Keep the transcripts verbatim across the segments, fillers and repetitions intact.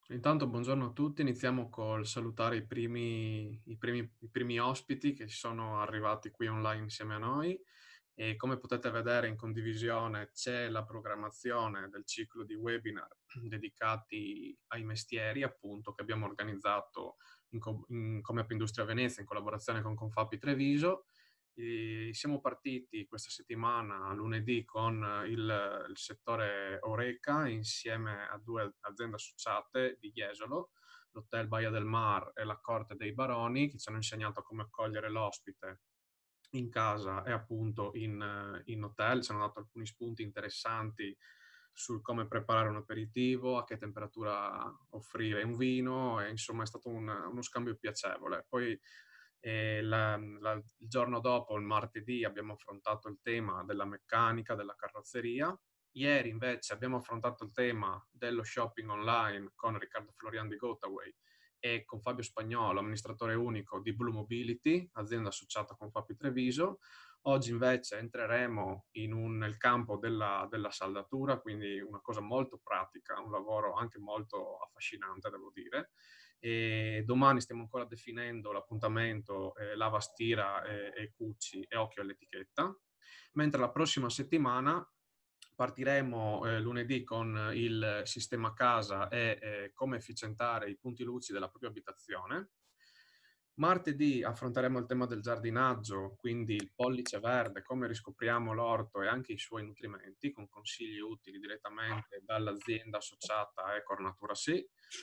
Intanto buongiorno a tutti, iniziamo col salutare i primi, i primi, i primi ospiti che sono arrivati qui online insieme a noi e come potete vedere in condivisione c'è la programmazione del ciclo di webinar dedicati ai mestieri appunto che abbiamo organizzato in, co- in, come App Industria Venezia in collaborazione con Confapi Treviso. E siamo partiti questa settimana, lunedì, con il, il settore Oreca insieme a due aziende associate di Jesolo, l'Hotel Baia del Mar e la Corte dei Baroni, che ci hanno insegnato come accogliere l'ospite in casa e appunto in, in hotel. Ci hanno dato alcuni spunti interessanti sul come preparare un aperitivo, a che temperatura offrire un vino, e insomma è stato un, uno scambio piacevole. Poi e la, la, il giorno dopo, il martedì, abbiamo affrontato il tema della meccanica, della carrozzeria. Ieri invece abbiamo affrontato il tema dello shopping online con Riccardo Florian di Gotaway e con Fabio Spagnolo, amministratore unico di Blue Mobility, azienda associata con Fapi Treviso. Oggi invece entreremo in un, nel campo della, della saldatura, quindi una cosa molto pratica, un lavoro anche molto affascinante, devo dire. E domani stiamo ancora definendo l'appuntamento eh, Lava Stira e, e Cucci e occhio all'etichetta, mentre la prossima settimana partiremo eh, lunedì con il sistema casa e eh, come efficientare i punti luci della propria abitazione. Martedì affronteremo il tema del giardinaggio, quindi il pollice verde, come riscopriamo l'orto e anche i suoi nutrimenti, con consigli utili direttamente dall'azienda associata Ecor Natura Sì.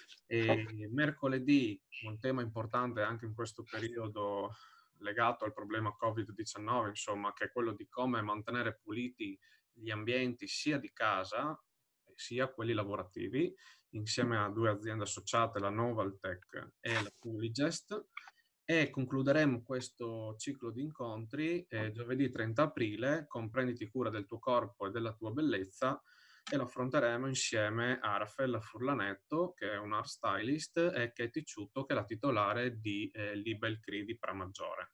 E mercoledì, un tema importante anche in questo periodo legato al problema Covid diciannove, insomma, che è quello di come mantenere puliti gli ambienti sia di casa sia quelli lavorativi, insieme a due aziende associate, la Novaltech e la Puligest. E concluderemo questo ciclo di incontri eh, giovedì trenta aprile con Prenditi cura del tuo corpo e della tua bellezza, e lo affronteremo insieme a Raffaella Furlanetto, che è un art stylist, e Katie Ciutto, che è la titolare di eh, Libel Cri di Pramaggiore.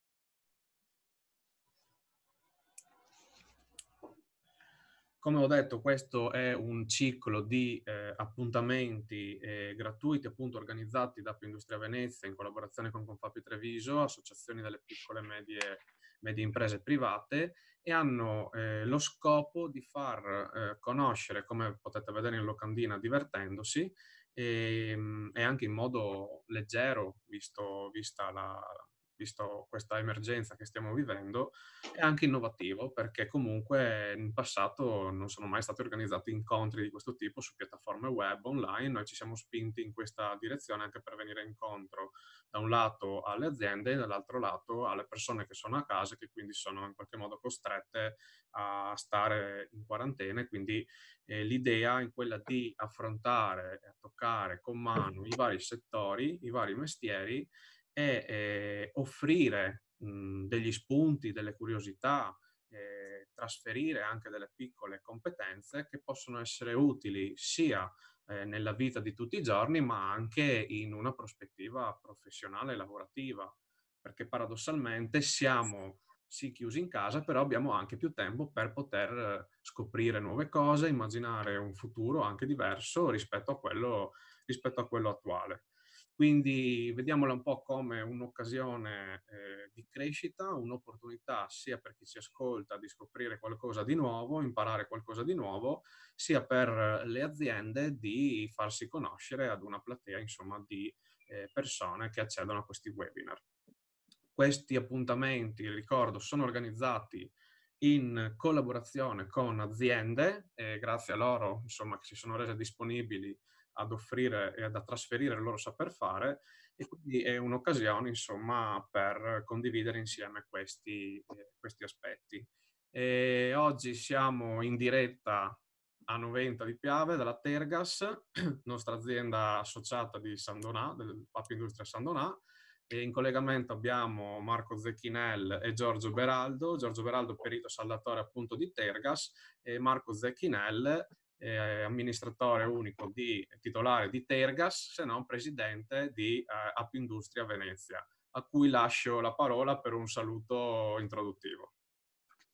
Come ho detto, questo è un ciclo di eh, appuntamenti eh, gratuiti, appunto organizzati da App Industria Venezia in collaborazione con Confapi Treviso, associazioni delle piccole e medie, medie imprese private, e hanno eh, lo scopo di far eh, conoscere, come potete vedere in locandina, divertendosi e, e anche in modo leggero, visto, vista la, visto questa emergenza che stiamo vivendo, è anche innovativo perché comunque in passato non sono mai stati organizzati incontri di questo tipo su piattaforme web online. Noi ci siamo spinti in questa direzione anche per venire incontro da un lato alle aziende e dall'altro lato alle persone che sono a casa e che quindi sono in qualche modo costrette a stare in quarantena. Quindi eh, l'idea è quella di affrontare e toccare con mano i vari settori, i vari mestieri, e eh, offrire mh, degli spunti, delle curiosità, eh, trasferire anche delle piccole competenze che possono essere utili sia eh, nella vita di tutti i giorni, ma anche in una prospettiva professionale e lavorativa, perché paradossalmente siamo sì chiusi in casa, però abbiamo anche più tempo per poter eh, scoprire nuove cose, immaginare un futuro anche diverso rispetto a quello, rispetto a quello attuale. Quindi vediamola un po' come un'occasione eh, di crescita, un'opportunità sia per chi ci ascolta di scoprire qualcosa di nuovo, imparare qualcosa di nuovo, sia per le aziende di farsi conoscere ad una platea, insomma, di eh, persone che accedono a questi webinar. Questi appuntamenti, ricordo, sono organizzati in collaborazione con aziende, e grazie a loro, insomma, che si sono rese disponibili ad offrire e ad trasferire il loro saper fare, e quindi è un'occasione, insomma, per condividere insieme questi, eh, questi aspetti. E oggi siamo in diretta a Noventa di Piave dalla Tergas, nostra azienda associata di San Donà, del App Industria San Donà, e in collegamento abbiamo Marco Zecchinel e Giorgio Beraldo. Giorgio Beraldo, perito saldatore appunto di Tergas, e Marco Zecchinel, eh, amministratore unico di titolare di Tergas, se non presidente di eh, App Industria Venezia, a cui lascio la parola per un saluto introduttivo.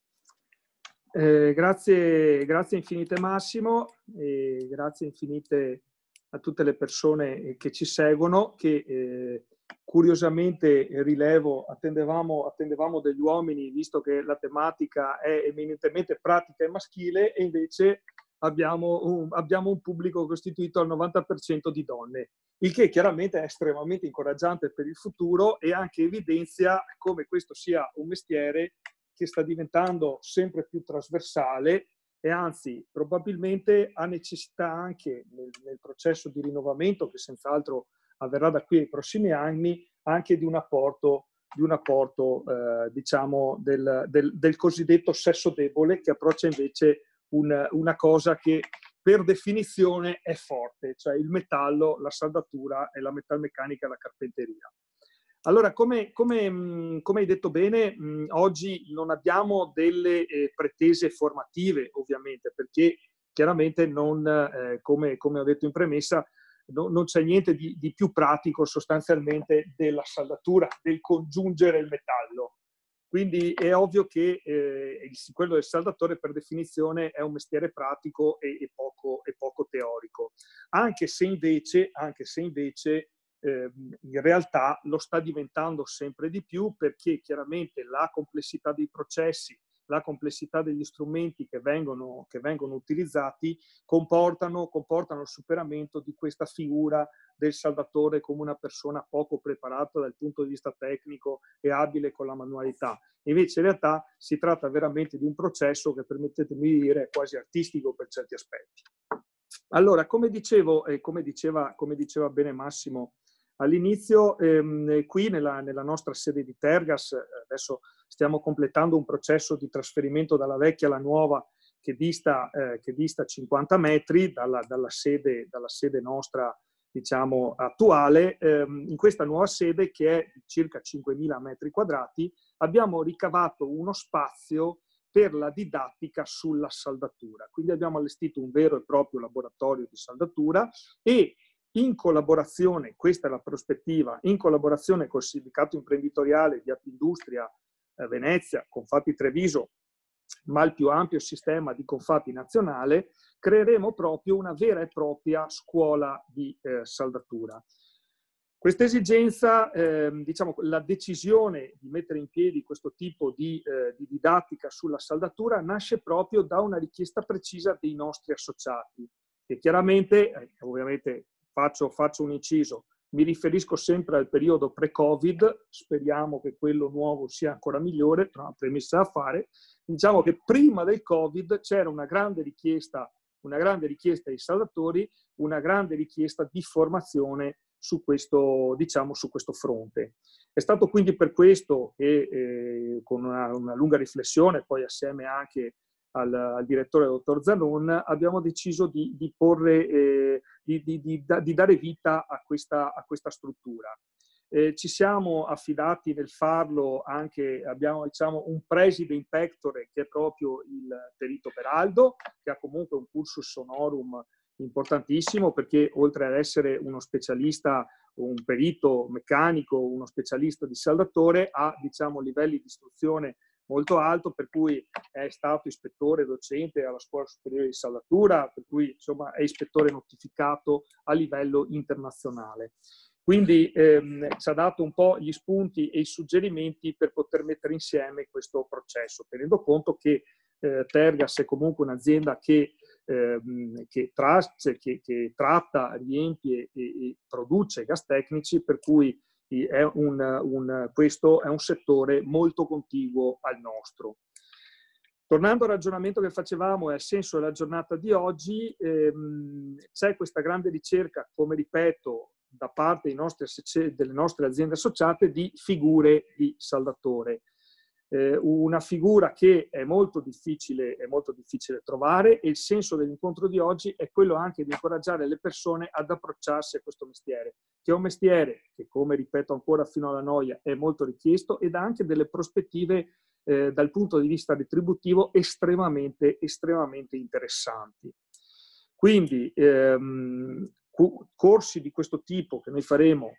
Eh, grazie, grazie infinite Massimo, e grazie infinite a tutte le persone che ci seguono, che eh, curiosamente rilevo, attendevamo, attendevamo degli uomini, visto che la tematica è eminentemente pratica e maschile, e invece abbiamo un, abbiamo un pubblico costituito al novanta per cento di donne, il che chiaramente è estremamente incoraggiante per il futuro e anche evidenzia come questo sia un mestiere che sta diventando sempre più trasversale e anzi probabilmente ha necessità anche nel, nel processo di rinnovamento, che senz'altro avverrà da qui ai prossimi anni, anche di un apporto, di un apporto eh, diciamo del, del, del cosiddetto sesso debole, che approccia invece un, una cosa che per definizione è forte, cioè il metallo, la saldatura e la metalmeccanica e la carpenteria. Allora, come, come, come hai detto bene, mh, oggi non abbiamo delle eh, pretese formative, ovviamente, perché chiaramente non, eh, come, come ho detto in premessa, no, non c'è niente di, di più pratico sostanzialmente della saldatura, del congiungere il metallo. Quindi è ovvio che eh, quello del saldatore per definizione è un mestiere pratico e, e, poco, e poco teorico, anche se invece, anche se invece eh, in realtà lo sta diventando sempre di più, perché chiaramente la complessità dei processi, la complessità degli strumenti che vengono, che vengono utilizzati comportano, comportano il superamento di questa figura del saldatore come una persona poco preparata dal punto di vista tecnico e abile con la manualità. Invece in realtà si tratta veramente di un processo che, permettetemi di dire, è quasi artistico per certi aspetti. Allora, come dicevo, e come diceva, come diceva bene Massimo all'inizio, ehm, qui nella, nella nostra sede di Tergas, adesso stiamo completando un processo di trasferimento dalla vecchia alla nuova che dista, eh, che dista cinquanta metri dalla, dalla, sede, dalla sede nostra, diciamo, attuale. Ehm, in questa nuova sede, che è di circa cinquemila metri quadrati, abbiamo ricavato uno spazio per la didattica sulla saldatura. Quindi abbiamo allestito un vero e proprio laboratorio di saldatura e in collaborazione, questa è la prospettiva, in collaborazione col sindacato imprenditoriale di Apindustria eh, Venezia, Confapi Treviso, ma il più ampio sistema di Confapi nazionale, creeremo proprio una vera e propria scuola di eh, saldatura. Questa esigenza, eh, diciamo, la decisione di mettere in piedi questo tipo di, eh, di didattica sulla saldatura nasce proprio da una richiesta precisa dei nostri associati, che chiaramente, eh, ovviamente faccio, faccio un inciso, mi riferisco sempre al periodo pre-Covid, speriamo che quello nuovo sia ancora migliore, tra una premessa da fare. Diciamo che prima del Covid c'era una grande richiesta, una grande richiesta ai saldatori, una grande richiesta di formazione su questo, diciamo, su questo fronte. È stato quindi per questo che eh, con una, una lunga riflessione, poi assieme anche al, al direttore dottor Zanon, abbiamo deciso di, di, porre, eh, di, di, di, di dare vita a questa, a questa struttura. Eh, ci siamo affidati nel farlo anche, abbiamo diciamo, un president pectore che è proprio il Perito Beraldo, che ha comunque un cursus honorum importantissimo, perché oltre ad essere uno specialista, un perito meccanico, uno specialista di saldatore, ha diciamo livelli di istruzione molto alto, per cui è stato ispettore docente alla Scuola Superiore di Saldatura, per cui insomma è ispettore notificato a livello internazionale. Quindi ehm, ci ha dato un po' gli spunti e i suggerimenti per poter mettere insieme questo processo, tenendo conto che eh, Tergas è comunque un'azienda che Ehm, che, tra, che, che tratta, riempie e, e produce gas tecnici, per cui è un, un, questo è un settore molto contiguo al nostro. Tornando al ragionamento che facevamo e al senso della giornata di oggi, ehm, c'è questa grande ricerca, come ripeto, da parte dei nostri, delle nostre aziende associate di figure di saldatore. Eh, una figura che è molto difficile, è molto difficile trovare, e il senso dell'incontro di oggi è quello anche di incoraggiare le persone ad approcciarsi a questo mestiere, che è un mestiere che, come ripeto ancora fino alla noia, è molto richiesto ed ha anche delle prospettive eh, dal punto di vista retributivo estremamente, estremamente interessanti. Quindi ehm, corsi di questo tipo che noi faremo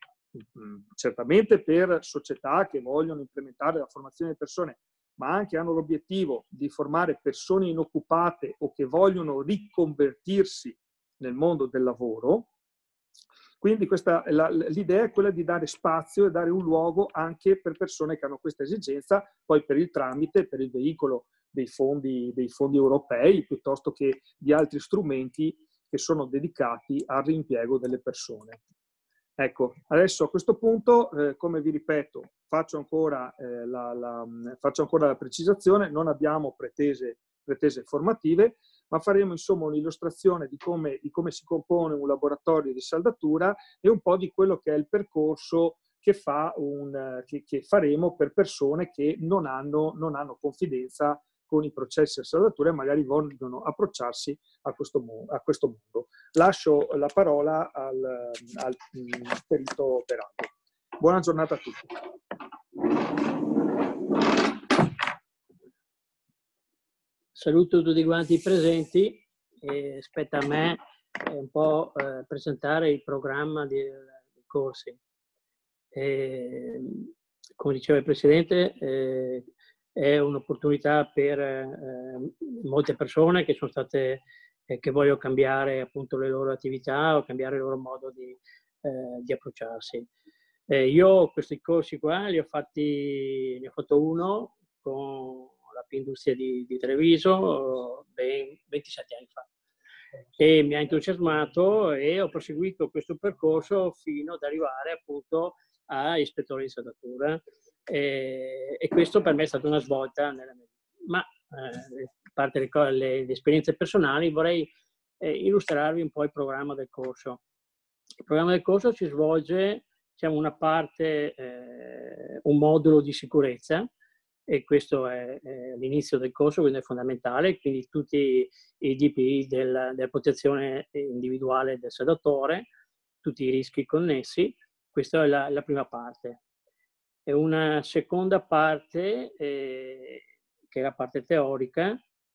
certamente per società che vogliono implementare la formazione di persone, ma anche hanno l'obiettivo di formare persone inoccupate o che vogliono riconvertirsi nel mondo del lavoro, Quindi questa, la, l'idea è quella di dare spazio e dare un luogo anche per persone che hanno questa esigenza, poi per il tramite, per il veicolo dei fondi, dei fondi europei, piuttosto che di altri strumenti che sono dedicati al reimpiego delle persone. Ecco, adesso a questo punto, eh, come vi ripeto, faccio ancora, eh, la, la, faccio ancora la precisazione, non abbiamo pretese, pretese formative, ma faremo insomma un'illustrazione di come, di come si compone un laboratorio di saldatura e un po' di quello che è il percorso che, fa un, che, che faremo per persone che non hanno, non hanno confidenza con i processi a saldatura e magari vogliono approcciarsi a questo, a questo mondo. Lascio la parola al, al perito Berardo. Buona giornata a tutti. Saluto tutti quanti i presenti e spetta a me un po' eh, presentare il programma di, dei corsi. E, come diceva il Presidente, eh, è un'opportunità per eh, molte persone che sono state, eh, che vogliono cambiare appunto le loro attività o cambiare il loro modo di, eh, di approcciarsi. Eh, io questi corsi qua li ho fatti, ne ho fatto uno con la P-Industria di, di Treviso ben ventisette anni fa e mi ha entusiasmato e ho proseguito questo percorso fino ad arrivare appunto a ispettore di saldatura e, e questo per me è stata una svolta nella mia vita. Ma eh, a parte le, le, le esperienze personali vorrei eh, illustrarvi un po' il programma del corso. Il programma del corso si svolge, diciamo, una parte, eh, un modulo di sicurezza, e questo è, è l'inizio del corso, quindi è fondamentale, quindi tutti i D P I del, della protezione individuale del saldatore, tutti i rischi connessi, questa è la, la prima parte. E una seconda parte, eh, che è la parte teorica,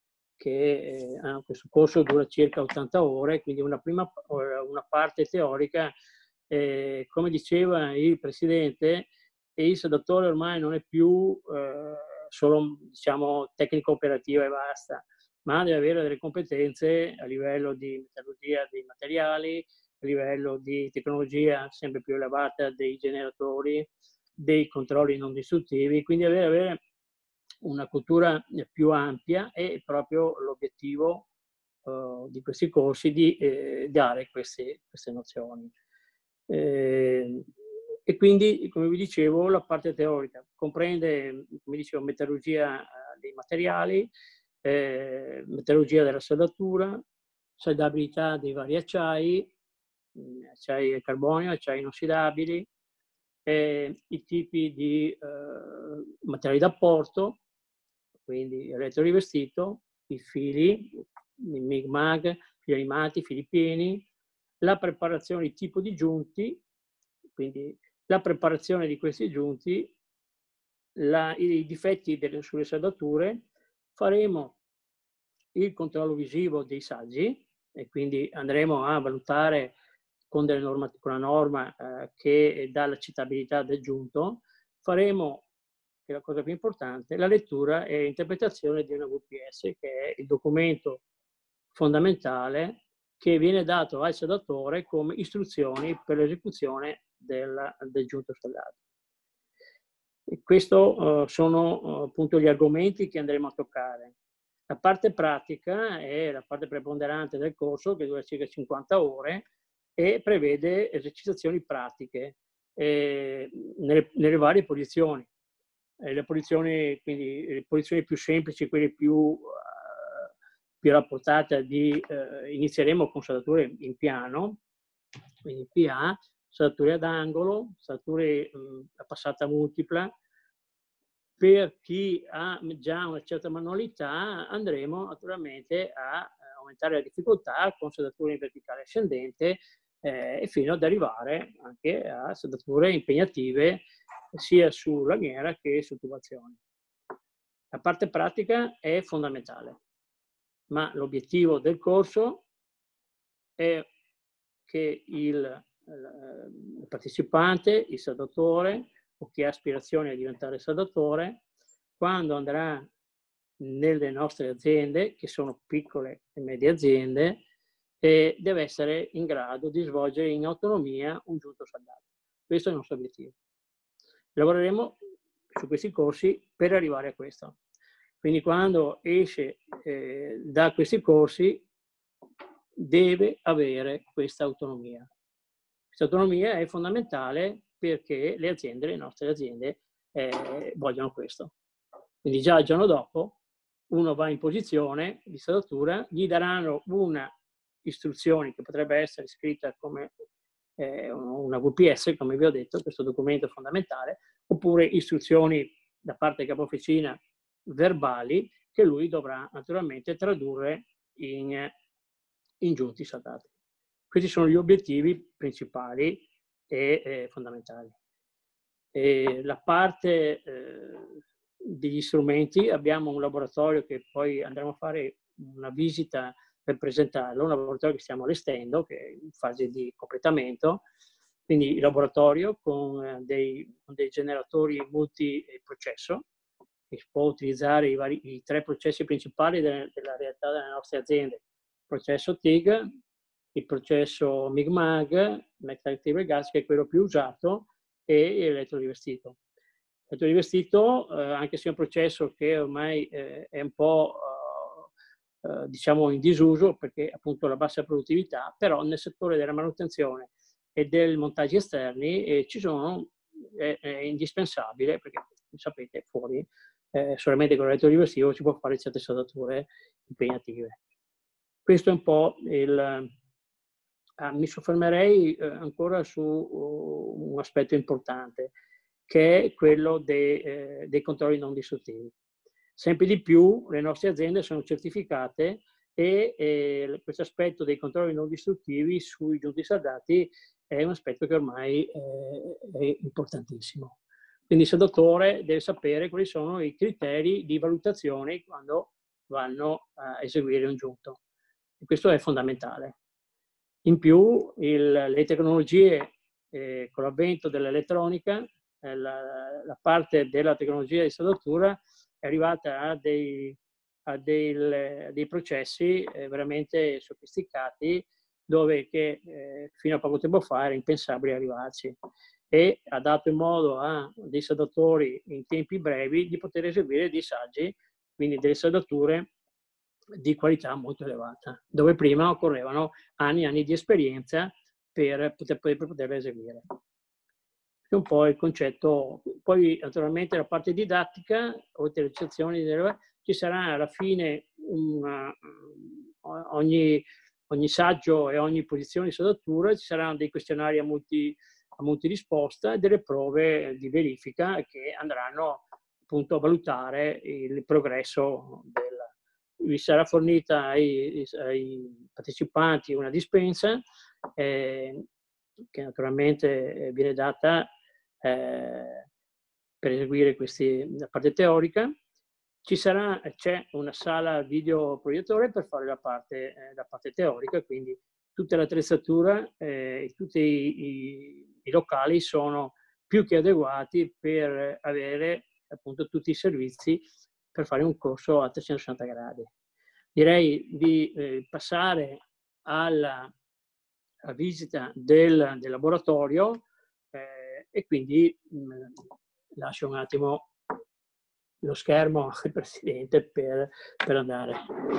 che eh, questo corso dura circa ottanta ore, quindi una, prima, una parte teorica, eh, come diceva il Presidente, e il saldatore ormai non è più eh, solo, diciamo, tecnico operativa e basta, ma deve avere delle competenze a livello di metallurgia dei materiali, a livello di tecnologia sempre più elevata dei generatori, dei controlli non distruttivi, quindi avere, avere una cultura più ampia è proprio l'obiettivo uh, di questi corsi, di eh, dare queste, queste nozioni. Eh, e quindi, come vi dicevo, la parte teorica comprende, come dicevo, metallurgia eh, dei materiali, eh, metallurgia della saldatura, saldabilità dei vari acciai, acciai al carbonio, acciai inossidabili, eh, i tipi di eh, materiali d'apporto, quindi elettrorivestito, i fili, il MIG-MAG, fili animati, fili pieni, la preparazione di tipo di giunti, quindi la preparazione di questi giunti, la, i difetti delle, sulle saldature, faremo il controllo visivo dei saggi e quindi andremo a valutare con, delle norma, con una norma eh, che dà l'accettabilità del giunto, faremo, che è la cosa più importante, la lettura e interpretazione di una V P S, che è il documento fondamentale che viene dato al saldatore come istruzioni per l'esecuzione del, del giunto soldato. E questi uh, sono uh, appunto gli argomenti che andremo a toccare. La parte pratica è la parte preponderante del corso, che dura circa cinquanta ore e prevede esercitazioni pratiche eh, nelle, nelle varie posizioni. Eh, le posizioni, quindi le posizioni più semplici, quelle più, uh, più alla portata di uh, inizieremo con saldature in piano, quindi P A, saldature ad angolo, saldature mh, a passata multipla. Per chi ha già una certa manualità andremo naturalmente a aumentare la difficoltà con saldature in verticale ascendente eh, e fino ad arrivare anche a saldature impegnative sia su lamiera che su tubazione. La parte pratica è fondamentale, ma l'obiettivo del corso è che il, il partecipante, il saldatore o chi ha aspirazione a diventare saldatore, quando andrà nelle nostre aziende, che sono piccole e medie aziende, e deve essere in grado di svolgere in autonomia un giunto saldato. Questo è il nostro obiettivo. Lavoreremo su questi corsi per arrivare a questo. Quindi quando esce eh, da questi corsi deve avere questa autonomia. Questa autonomia è fondamentale perché le aziende, le nostre aziende, eh, vogliono questo. Quindi già il giorno dopo uno va in posizione di saldatura, gli daranno una istruzione che potrebbe essere scritta come eh, una V P S, come vi ho detto, questo documento fondamentale, oppure istruzioni da parte di capo officina verbali che lui dovrà naturalmente tradurre in, in giunti saldati. Questi sono gli obiettivi principali e eh, fondamentali. E la parte eh, degli strumenti, abbiamo un laboratorio che poi andremo a fare una visita per presentarlo, un laboratorio che stiamo allestendo, che è in fase di completamento, quindi il laboratorio con dei, con dei generatori multiprocesso, che si può utilizzare i, vari, i tre processi principali della, della realtà delle nostre aziende, il processo T I G, il processo M I G M A G, Metal Gas, che è quello più usato, e l'elettrorivestito. L'elettrorivestito, eh, anche se è un processo che ormai eh, è un po' eh, eh, diciamo in disuso perché appunto la bassa produttività, però nel settore della manutenzione e dei montaggi esterni eh, ci sono, è, è indispensabile perché sapete fuori eh, solamente con l'elettrorivestivo si può fare certe saldature impegnative. Questo è un po' il... Ah, mi soffermerei eh, ancora su uh, un aspetto importante, che è quello dei, eh, dei controlli non distruttivi. Sempre di più le nostre aziende sono certificate e eh, questo aspetto dei controlli non distruttivi sui giunti saldati è un aspetto che ormai eh, è importantissimo. Quindi il saldatore deve sapere quali sono i criteri di valutazione quando vanno a eseguire un giunto. E questo è fondamentale. In più, il, le tecnologie, eh, con l'avvento dell'elettronica, eh, la, la parte della tecnologia di saldatura è arrivata a dei, a dei, dei processi eh, veramente sofisticati, dove che, eh, fino a poco tempo fa era impensabile arrivarci, e ha dato in modo a dei saldatori in tempi brevi di poter eseguire dei saggi, quindi delle saldature di qualità molto elevata, dove prima occorrevano anni e anni di esperienza per poter, per poterla eseguire. È un po' il concetto. Poi naturalmente la parte didattica, oltre alle sezioni, ci sarà alla fine una, ogni, ogni saggio e ogni posizione di saldatura, ci saranno dei questionari a multi, a multi risposta e delle prove di verifica che andranno appunto a valutare il progresso del. Vi sarà fornita ai, ai partecipanti una dispensa eh, che naturalmente viene data eh, per eseguire questi, la parte teorica. Ci sarà, c'è una sala video proiettore per fare la parte, eh, la parte teorica, quindi tutta l'attrezzatura e eh, tutti i, i, i locali sono più che adeguati per avere appunto tutti i servizi per fare un corso a trecentosessanta gradi. Direi di eh, passare alla, alla visita del, del laboratorio eh, e quindi mh, lascio un attimo lo schermo al Presidente per, per andare.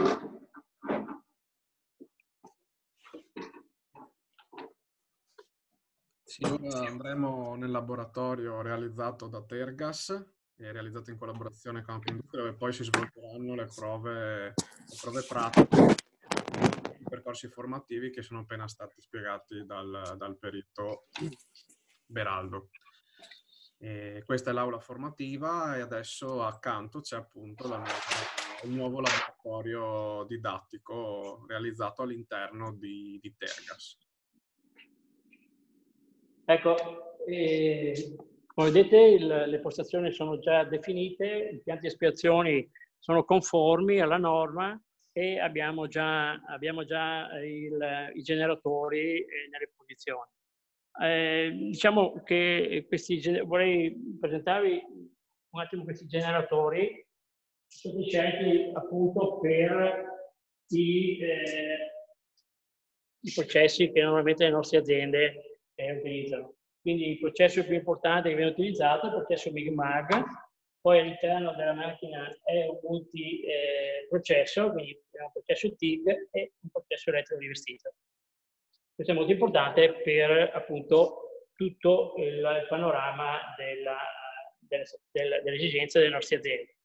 Sì, ora andremo nel laboratorio realizzato da Tergas e realizzato in collaborazione con Ampindustria, dove poi si svolgeranno le prove, le prove pratiche, i percorsi formativi che sono appena stati spiegati dal, dal perito Beraldo. E questa è l'aula formativa e adesso accanto c'è appunto la nuova, il nuovo laboratorio didattico realizzato all'interno di, di Tergas. Ecco, eh, come vedete il, le postazioni sono già definite, i piani di espiazione sono conformi alla norma e abbiamo già, abbiamo già il, i generatori eh, nelle posizioni. Eh, diciamo che questi, vorrei presentarvi un attimo questi generatori, sono scelti appunto per i, eh, i processi che normalmente le nostre aziende eh, utilizzano. Quindi il processo più importante che viene utilizzato è il processo Big Mag, poi all'interno della macchina è un multiprocesso, eh, quindi è un processo T I G e un processo elettrorivestito. Questo è molto importante per appunto tutto il panorama della, della, della, delle esigenze delle nostre aziende.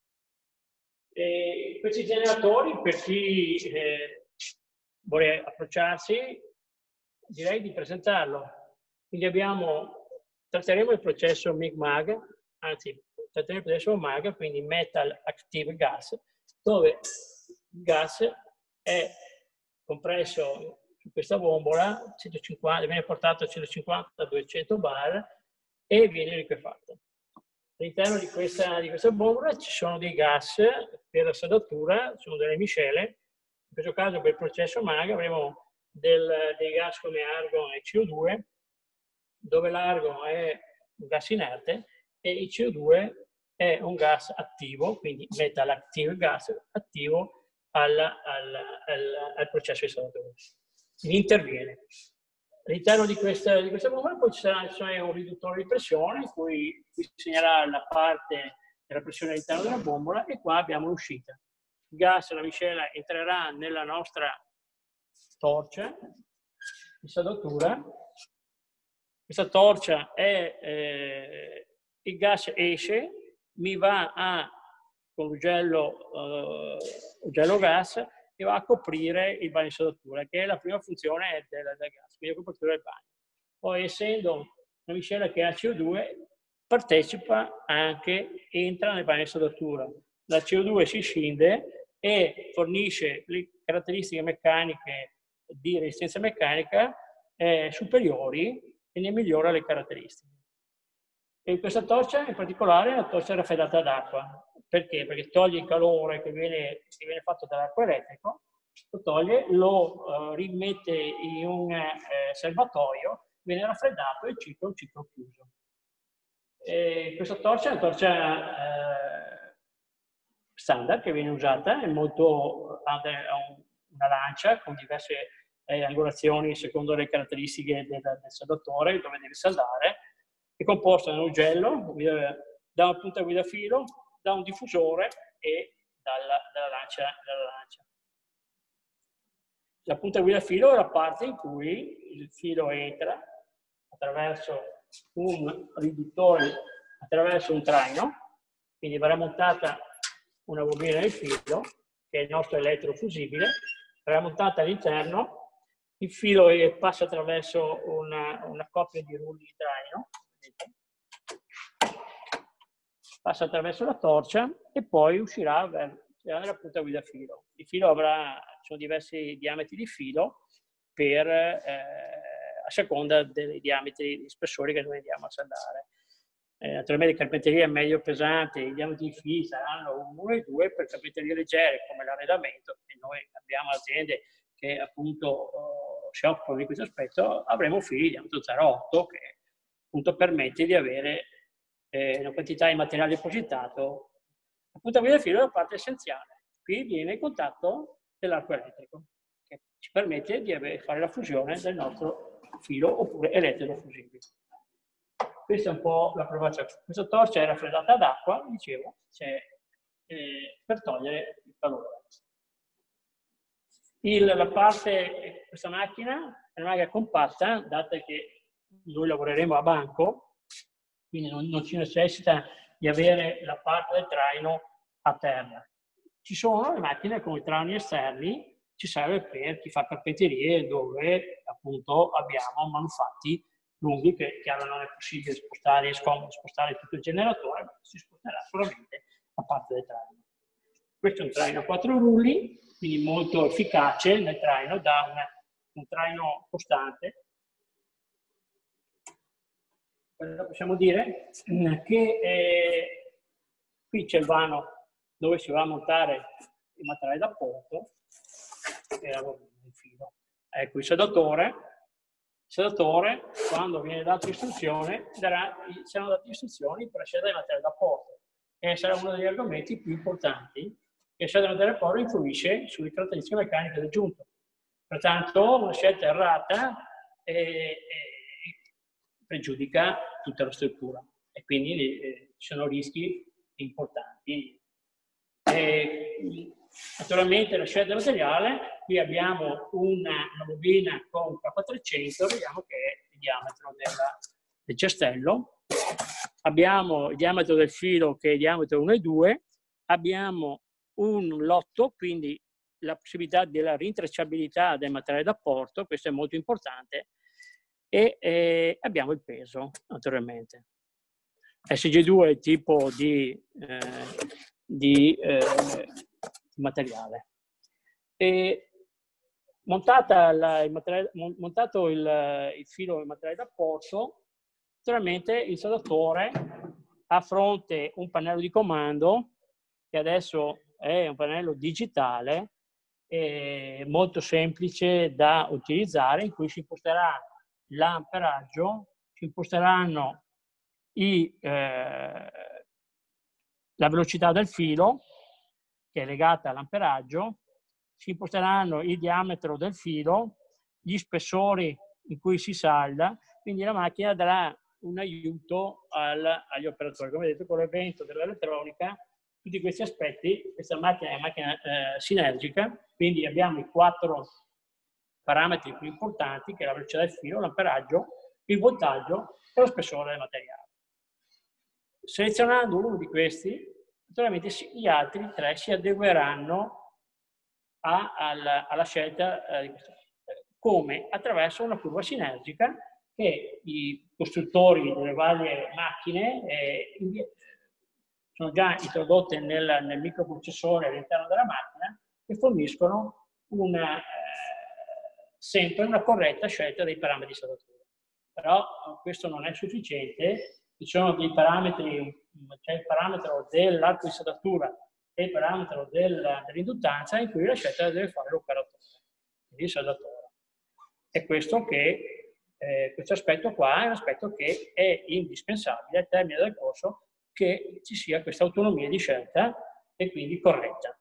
E questi generatori, per chi eh, vuole approcciarsi, direi di presentarlo. Quindi abbiamo, tratteremo il processo M I G MAG, anzi, tratteremo il processo M A G, quindi Metal Active Gas, dove il gas è compresso su questa bombola, centocinquanta, viene portato a centocinquanta duecento bar e viene liquefatto. All'interno di questa, di questa bombola ci sono dei gas per la saldatura, sono delle miscele. In questo caso per il processo M A G avremo del, dei gas come argon e C O due, dove l'argon è un gas inerte e il C O due è un gas attivo, quindi metal active gas attivo al, al, al, al processo di saldatura. Quindi interviene. All'interno di questa, di questa bombola poi ci sarà cioè, un riduttore di pressione in cui vi segnerà la parte della pressione all'interno della bombola e qua abbiamo l'uscita. Il gas, la miscela entrerà nella nostra torcia di saldatura. Questa torcia è, eh, il gas esce, mi va a, con l'ugello eh, ugello gas, e va a coprire il bagno di saldatura, che è la prima funzione del, del gas, quindi la copertura del bagno. Poi, essendo una miscela che ha C O due, partecipa anche, entra nel bagno di saldatura. La C O due si scinde e fornisce le caratteristiche meccaniche di resistenza meccanica eh, superiori e ne migliora le caratteristiche. E questa torcia in particolare è una torcia raffreddata ad acqua. Perché? Perché toglie il calore che viene, che viene fatto dall'arco elettrico, lo toglie, lo uh, rimette in un eh, serbatoio, viene raffreddato e il ciclo è un ciclo chiuso. E questa torcia è una torcia eh, standard che viene usata, è molto, ha una lancia con diverse eh, angolazioni secondo le caratteristiche del, del saldatore, dove deve saldare, è composta da un ugello, da una punta guida filo, da un diffusore e dalla, dalla, lancia, dalla lancia. La punta guida filo è la parte in cui il filo entra attraverso un riduttore, attraverso un traino, quindi verrà montata una bobina del filo, che è il nostro elettrofusibile, verrà montata all'interno, il filo passa attraverso una, una coppia di rulli di traino, passa attraverso la torcia e poi uscirà nella punta guida filo. Il filo avrà, ci sono diversi diametri di filo per, eh, a seconda dei diametri di spessori che noi andiamo a saldare. Eh, naturalmente carpenteria medio pesante, i diametri di fili saranno uno e due, per carpenterie leggere come l'arredamento, e noi abbiamo aziende che appunto oh, si occupano di questo aspetto, avremo fili di diametro zero virgola otto che appunto permette di avere eh, una quantità di materiale depositato. La punta guida filo è la parte essenziale. Qui viene il contatto dell'arco elettrico, che ci permette di avere, fare la fusione del nostro filo oppure elettrofusibile. Questa è un po' la preparazione. Questa torcia è raffreddata ad acqua, dicevo, eh, per togliere il calore. Il, la parte, questa macchina è una macchina compatta, dato che noi lavoreremo a banco, quindi non, non ci necessita di avere la parte del traino a terra. Ci sono le macchine con i traini esterni, ci serve per chi fa carpenterie dove appunto abbiamo manufatti lunghi che chiaro non è possibile spostare, spostare tutto il generatore, ma si sposterà solamente la parte del traino. Questo è un traino a quattro rulli, quindi molto efficace nel traino, da una, un traino costante. Cosa possiamo dire? Che eh, qui c'è il vano dove si va a montare il materiale d'apporto e la bobina del filo. Ecco il saldatore. Il saldatore, quando viene data istruzione, darà, saranno date istruzioni per la scelta del materiale d'apporto. E sarà uno degli argomenti più importanti, che la scelta del materiale d'apporto influisce sulle caratteristiche meccaniche del giunto. Pertanto una scelta errata eh, eh, pregiudica tutta la struttura e quindi eh, ci sono rischi importanti. E, naturalmente la scelta materiale, qui abbiamo una, una bobina con K trecento, vediamo che è il diametro della, del cestello, abbiamo il diametro del filo che è il diametro uno virgola due, abbiamo un lotto, quindi la possibilità della rintracciabilità del materiale d'apporto, questo è molto importante, e eh, abbiamo il peso, naturalmente. S G due è il tipo di, eh, di eh, materiale. E montata la, il materiale, montato il, il filo del materiale d'apporto, naturalmente il soldatore ha a fronte un pannello di comando che adesso è un pannello digitale eh, molto semplice da utilizzare, in cui si imposterà l'amperaggio, si imposteranno i, eh, la velocità del filo, che è legata all'amperaggio, si imposteranno il diametro del filo, gli spessori in cui si salda, quindi la macchina darà un aiuto al, agli operatori. Come detto, con l'evento dell'elettronica, tutti questi aspetti, questa macchina è una macchina eh, sinergica, quindi abbiamo i quattro parametri più importanti, che è la velocità del filo, l'amperaggio, il voltaggio e lo spessore del materiale. Selezionando uno di questi, naturalmente gli altri tre si adegueranno a, alla, alla scelta eh, di questo. Come? Attraverso una curva sinergica che i costruttori delle varie macchine eh, sono già introdotte nel, nel microprocessore all'interno della macchina, che forniscono una, eh, sempre una corretta scelta dei parametri di saldatura. Però questo non è sufficiente, ci sono dei parametri, c'è il parametro dell'arco di saldatura e il parametro del, dell'induttanza, in cui la scelta deve fare l'operatore, quindi il saldatore. È questo che, eh, questo aspetto qua è un aspetto che è indispensabile al termine del corso, che ci sia questa autonomia di scelta e quindi corretta.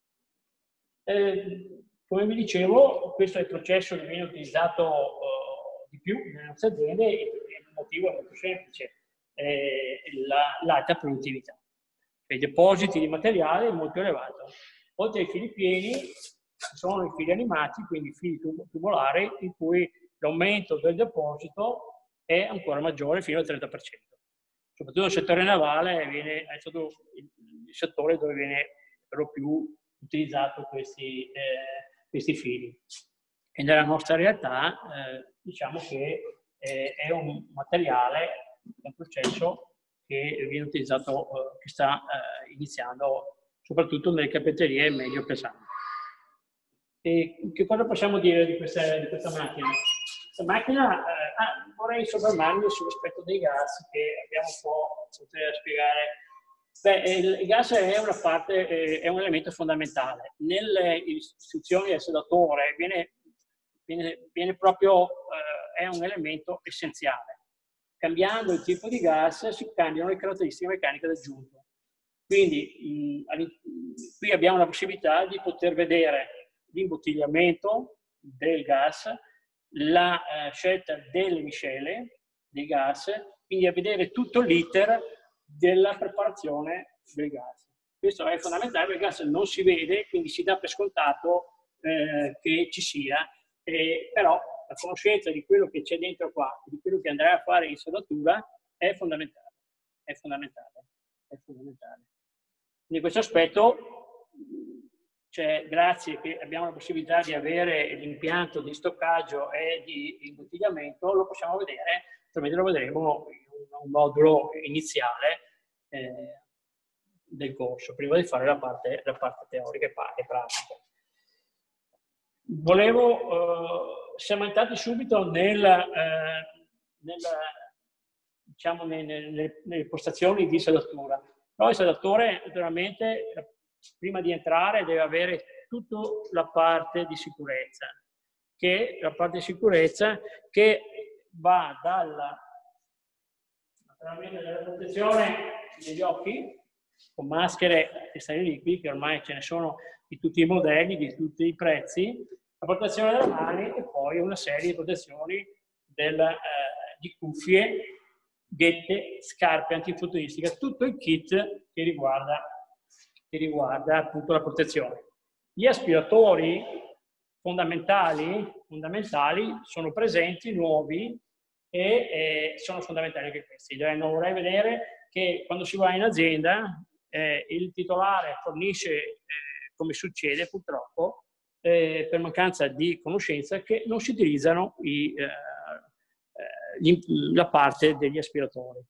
Eh, come vi dicevo, questo è il processo che viene utilizzato uh, di più nelle nostre aziende e il motivo è molto semplice, eh, l'alta la, produttività. I depositi di materiale è molto elevato. Oltre ai fili pieni, ci sono i fili animati, quindi i fili tubolari, in cui l'aumento del deposito è ancora maggiore, fino al trenta per cento. Soprattutto nel settore navale viene, è stato il, il settore dove viene per lo più utilizzato questi, eh, questi fili. E nella nostra realtà eh, diciamo che eh, è un materiale, un processo che viene utilizzato, eh, che sta eh, iniziando soprattutto nelle cappellerie medio pesanti. E che cosa possiamo dire di questa, di questa macchina? Questa macchina, eh, ah, vorrei soffermarmi sull'aspetto dei gas che abbiamo un po' potuto spiegare. Beh, il gas è una parte, eh, è un elemento fondamentale. Nelle istruzioni del sedatore viene, viene, viene proprio, eh, è un elemento essenziale. Cambiando il tipo di gas si cambiano le caratteristiche meccaniche del giunto. Quindi mh, qui abbiamo la possibilità di poter vedere l'imbottigliamento del gas, la eh, scelta delle miscele dei gas, quindi a vedere tutto l'iter della preparazione del gas. Questo è fondamentale perché il gas non si vede, quindi si dà per scontato eh, che ci sia, eh, però la conoscenza di quello che c'è dentro qua, di quello che andrà a fare in soldatura è fondamentale, è fondamentale, è fondamentale. Quindi questo aspetto, cioè, grazie che abbiamo la possibilità di avere l'impianto di stoccaggio e di imbottigliamento, lo possiamo vedere, lo vedremo in un modulo iniziale eh, del corso, prima di fare la parte, la parte teorica e pratica. Volevo, eh, siamo entrati subito nel, eh, nel, diciamo, nelle, nelle, nelle postazioni di saldatura. Però il saldatore, naturalmente, prima di entrare deve avere tutta la parte di sicurezza, che la parte di sicurezza che va dalla, naturalmente, dalla protezione degli occhi con maschere cristalli liquidi, che ormai ce ne sono di tutti i modelli, di tutti i prezzi, la protezione delle mani e poi una serie di protezioni del, eh, di cuffie, ghette, scarpe antinfortunistica, tutto il kit che riguarda, che riguarda appunto la protezione. Gli aspiratori fondamentali, fondamentali sono presenti, nuovi, e eh, sono fondamentali anche questi. Non vorrei vedere che quando si va in azienda eh, il titolare fornisce, eh, come succede purtroppo, eh, per mancanza di conoscenza, che non si utilizzano i, eh, gli, la parte degli aspiratori.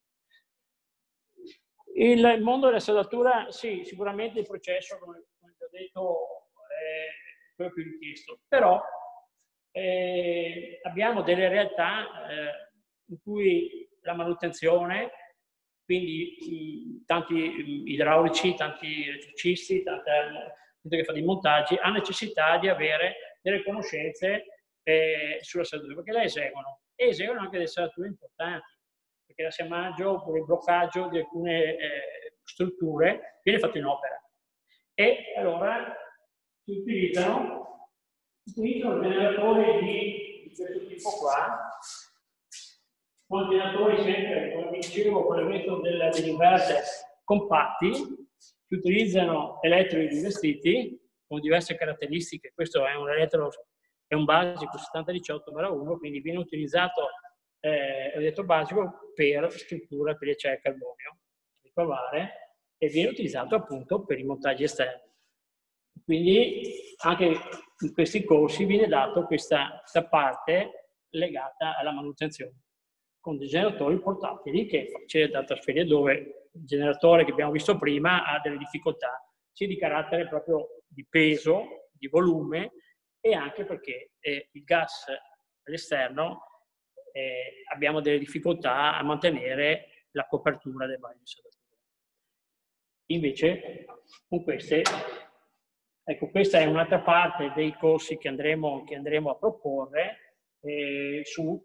Il mondo della saldatura, sì, sicuramente il processo, come, come vi ho detto, è quello più richiesto, però eh, abbiamo delle realtà eh, in cui la manutenzione, quindi mh, tanti mh, idraulici, tanti elettricisti, tanta gente che fa dei montaggi, ha necessità di avere delle conoscenze eh, sulla saldatura, perché la eseguono, e eseguono anche delle saldature importanti, perché l'assemblaggio oppure il bloccaggio di alcune eh, strutture viene fatto in opera. E allora si utilizzano, si utilizzano generatori di, di questo tipo qua, con generatori sempre, come vi dicevo, con il metodo del, degli inverter compatti, si utilizzano elettrodi rivestiti con diverse caratteristiche. Questo è un elettrodo, è un basico settanta diciotto barra uno, quindi viene utilizzato eh, elettrodo basico per struttura per acciaio e carbonio, ricavare, e viene utilizzato appunto per i montaggi esterni. Quindi anche in questi corsi viene dato questa, questa parte legata alla manutenzione, con dei generatori portatili che c'è da trasferire, dove il generatore che abbiamo visto prima ha delle difficoltà, sia di carattere proprio di peso, di volume, e anche perché eh, il gas all'esterno eh, abbiamo delle difficoltà a mantenere la copertura del bagno di saldatura. Invece con queste, ecco, questa è un'altra parte dei corsi che andremo, che andremo a proporre eh, su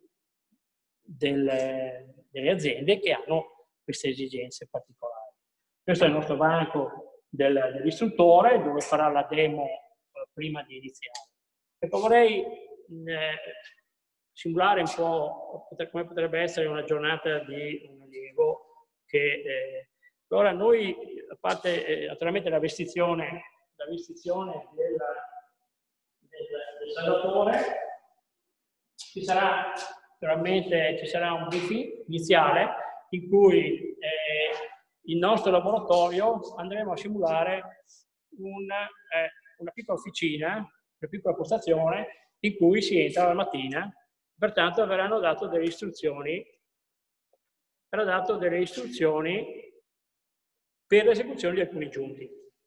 delle, delle aziende che hanno queste esigenze particolari. Questo è il nostro banco del, dell'istruttore, dove farà la demo eh, prima di iniziare. Ecco, vorrei eh, simulare un po' come potrebbe essere una giornata di un allievo che eh, allora noi, a parte eh, naturalmente la vestizione, la vestizione del, del, del saldatore, ci sarà naturalmente ci sarà un briefing iniziale in cui eh, il nostro laboratorio andremo a simulare un, eh, una piccola officina, una piccola postazione in cui si entra la mattina, pertanto verranno date delle istruzioni, verrà dato delle istruzioni per l'esecuzione di alcuni giunti.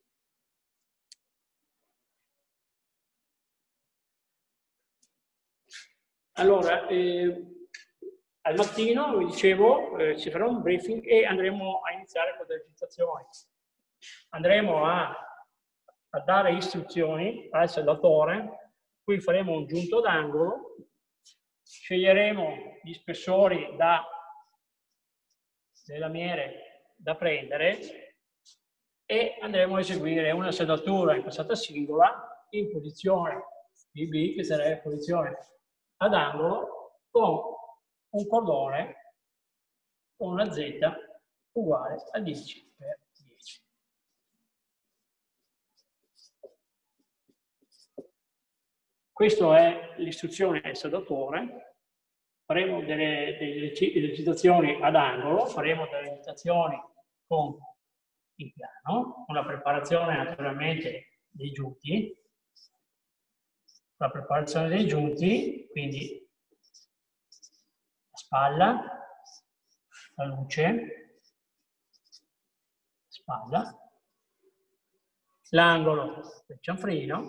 Allora, eh, al mattino, come dicevo, eh, ci farà un briefing e andremo a iniziare con delle registrazioni. Andremo a, a dare istruzioni al saldatore, qui faremo un giunto d'angolo, sceglieremo gli spessori da, delle lamiere da prendere e andremo a eseguire una saldatura in passata singola in posizione B B, che sarebbe posizione ad angolo, con un cordone con una Z uguale a dieci per dieci. Questa è l'istruzione del saldatore. Faremo delle, delle esercitazioni ad angolo, faremo delle esercitazioni con il piano, con la preparazione naturalmente dei giunti, la preparazione dei giunti, quindi la spalla, la luce, spalla, l'angolo del cianfrino,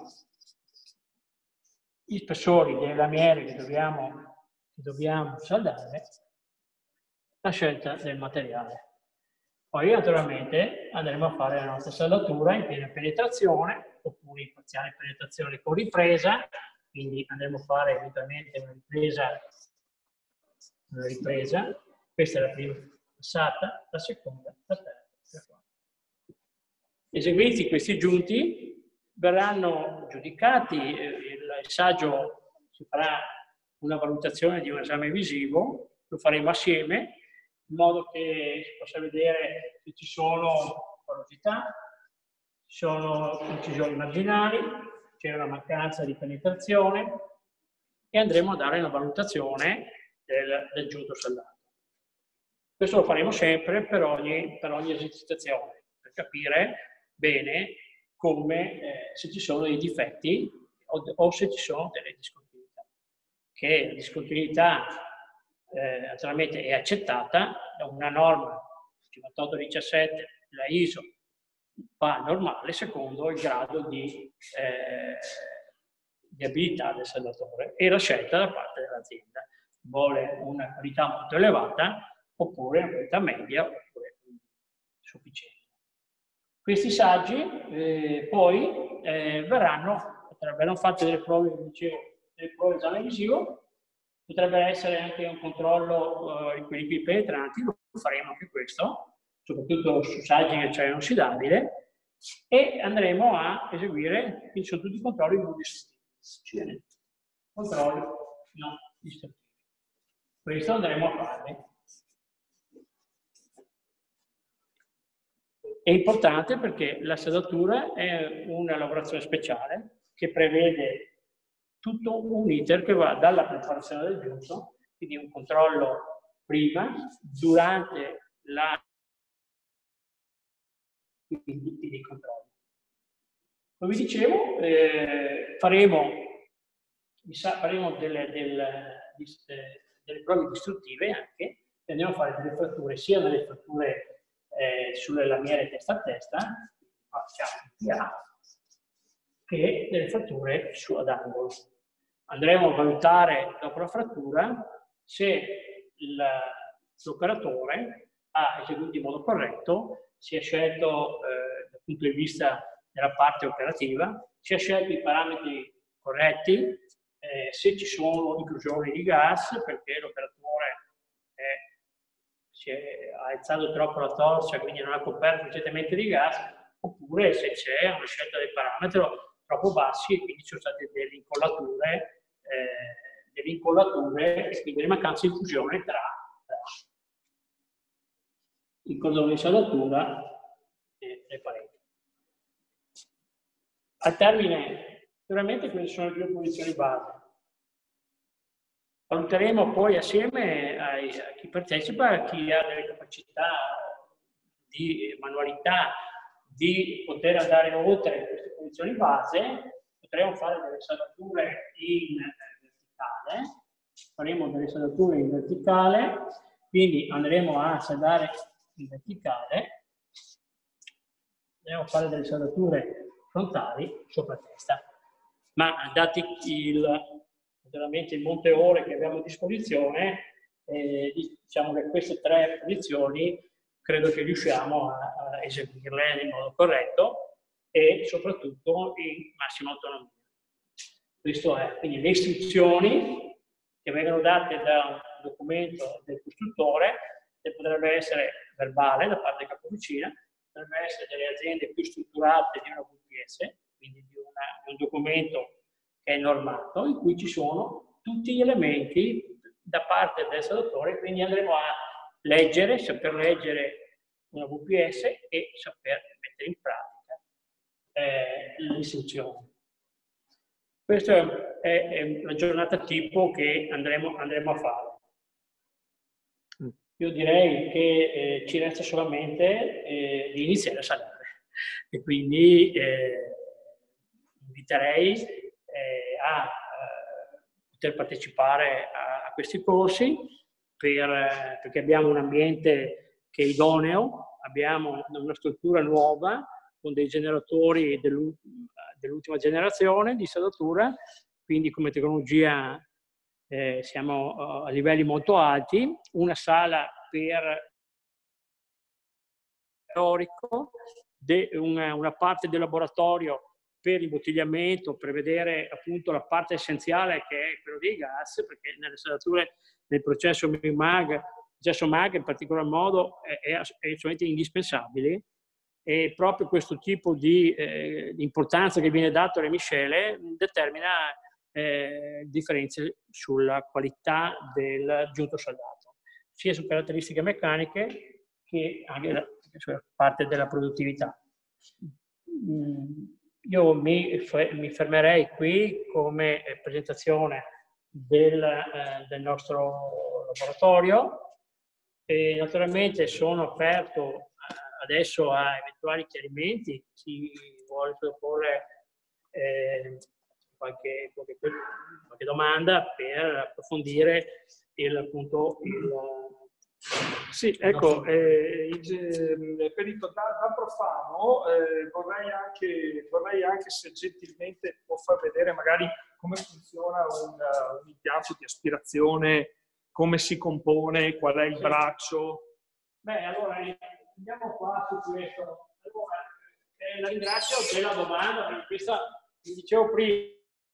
gli spessori delle lamiere che dobbiamo, che dobbiamo saldare, la scelta del materiale. Poi naturalmente andremo a fare la nostra saldatura in piena penetrazione oppure in parziale penetrazione con ripresa, quindi andremo a fare eventualmente una ripresa, una ripresa. Questa è la prima passata, la seconda, la terza, la quarta. Eseguiti questi giunti, verranno giudicati, il saggio si farà una valutazione di un esame visivo, lo faremo assieme, in modo che si possa vedere se ci sono porosità, ci sono incisioni marginali, c'è una mancanza di penetrazione e andremo a dare una valutazione del, del giunto sellato. Questo lo faremo sempre per ogni, per ogni esercitazione, per capire bene come, eh, se ci sono dei difetti o, o se ci sono delle discontinuità. Che la discontinuità eh, naturalmente è accettata da una norma cinquantotto diciassette, la I S O va normale secondo il grado di, eh, di abilità del saldatore e la scelta da parte dell'azienda. Vuole una qualità molto elevata oppure una qualità media oppure sufficiente. Questi saggi eh, poi eh, verranno, verranno fatte delle prove, dicevo, delle prove di esame visivo, potrebbe essere anche un controllo eh, equilibri penetranti, lo faremo anche questo, soprattutto su saggi in acciaio inossidabile, e andremo a eseguire, quindi sono tutti controlli non distruttivi. Controlli non distruttivi. Questo andremo a fare. È importante perché la saldatura è una lavorazione speciale che prevede tutto un iter che va dalla preparazione del giunto, quindi un controllo prima, durante la quindi dei controlli. Come vi dicevo, eh, faremo, faremo delle, delle, delle prove distruttive anche, e andiamo a fare delle fratture, sia delle fratture eh, sulle lamiere testa a testa, facciamo che delle fratture su ad angolo. Andremo a valutare dopo la frattura se l'operatore ha eseguito in modo corretto, si è scelto eh, dal punto di vista della parte operativa, si è scelto i parametri corretti, eh, se ci sono inclusioni di gas perché l'operatore si è alzato troppo la torcia, quindi non ha coperto sufficientemente di gas, oppure se c'è una scelta del parametro troppo bassi e quindi ci sono state delle incollature, eh, delle incollature e quindi le mancanze di fusione tra, tra il cordone di saldatura e le pareti. Al termine, naturalmente queste sono le due posizioni base. Valuteremo poi assieme ai, a chi partecipa, a chi ha delle capacità di manualità, di poter andare oltre queste posizioni base, potremo fare delle saldature in verticale, faremo delle saldature in verticale, quindi andremo a saldare in verticale, andremo a fare delle saldature frontali sopra testa, ma dati il, naturalmente il monte ore che abbiamo a disposizione, eh, diciamo che queste tre posizioni credo che riusciamo a, a eseguirle in modo corretto e soprattutto in massima autonomia. Questo è, quindi le istruzioni che vengono date da un documento del costruttore, che potrebbe essere verbale da parte del capoficina, potrebbe essere delle aziende più strutturate di una V P S, quindi di, una, di un documento che è normato, in cui ci sono tutti gli elementi da parte del saldatore, quindi andremo a leggere, saper leggere una V P S e saper mettere in pratica eh, le istruzioni. Questa è, è la giornata tipo che andremo, andremo a fare. Io direi che eh, ci resta solamente eh, di iniziare a salare e quindi eh, inviterei eh, a eh, poter partecipare a, a questi corsi per, eh, perché abbiamo un ambiente che è idoneo, abbiamo una struttura nuova con dei generatori dell'ultima generazione di saldatura, quindi come tecnologia eh, siamo uh, a livelli molto alti, una sala per teorico, una, una parte del laboratorio per imbottigliamento, per vedere appunto la parte essenziale che è quello dei gas, perché nelle saldature, nel processo MAG, il processo MAG in particolar modo è, è, è assolutamente indispensabile. E proprio questo tipo di eh, importanza che viene dato alle miscele determina eh, differenze sulla qualità del giunto saldato, sia su caratteristiche meccaniche che anche sulla parte della produttività. Io mi, mi fermerei qui come presentazione del, eh, del nostro laboratorio e naturalmente sono aperto adesso a eventuali chiarimenti, chi vuole proporre eh, qualche, qualche, qualche domanda per approfondire il, appunto, il, sì, il ecco, nostro... eh, il, Perito, da, da profano eh, vorrei, anche, vorrei anche se gentilmente può far vedere magari come funziona un, un impianto di aspirazione, come si compone, qual è il braccio. Beh, allora andiamo qua su questo. Allora, eh, la ringrazio della domanda, perché questa, vi dicevo prima,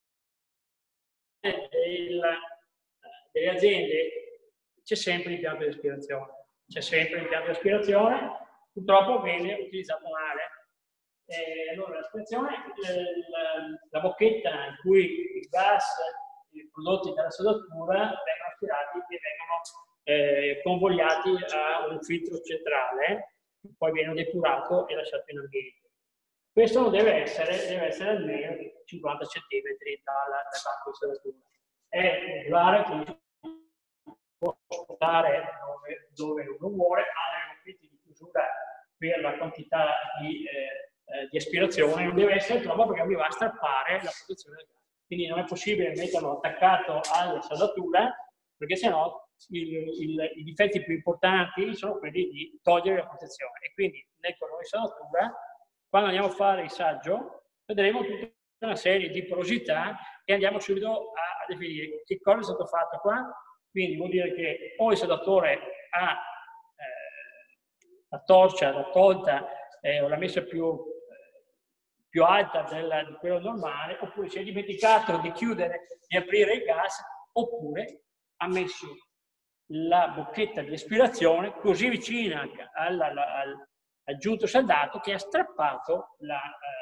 del, delle aziende c'è sempre l'impianto di aspirazione. C'è sempre l'impianto di aspirazione, purtroppo viene utilizzato male. Eh, allora, l'aspirazione, la, la bocchetta in cui il gas, i prodotti dalla saldatura vengono aspirati e vengono eh, convogliati a un filtro centrale, poi viene depurato e lasciato in ambiente. Questo non deve essere, deve essere almeno cinquanta centimetri dalla, dal banco di saldatura. È regolare, quindi può spostare dove, dove uno vuole, ha delle bocchette di chiusura per la quantità di, eh, eh, di aspirazione, non deve essere troppo perché mi va a strappare la protezione del gas. Quindi non è possibile metterlo attaccato alla saldatura, perché sennò il, il, i difetti più importanti sono quelli di togliere la protezione. E quindi nel colore di saldatura, quando andiamo a fare il saggio, vedremo tutta una serie di porosità e andiamo subito a, a definire che cosa è stato fatto qua. Quindi vuol dire che o il saldatore ha eh, la torcia, l'ha tolta eh, o l'ha messa più, eh, più alta della, di quello normale, oppure si è dimenticato di chiudere, di aprire il gas, oppure ha messo la bocchetta di aspirazione così vicina al, al, al, al giunto saldato che ha strappato la,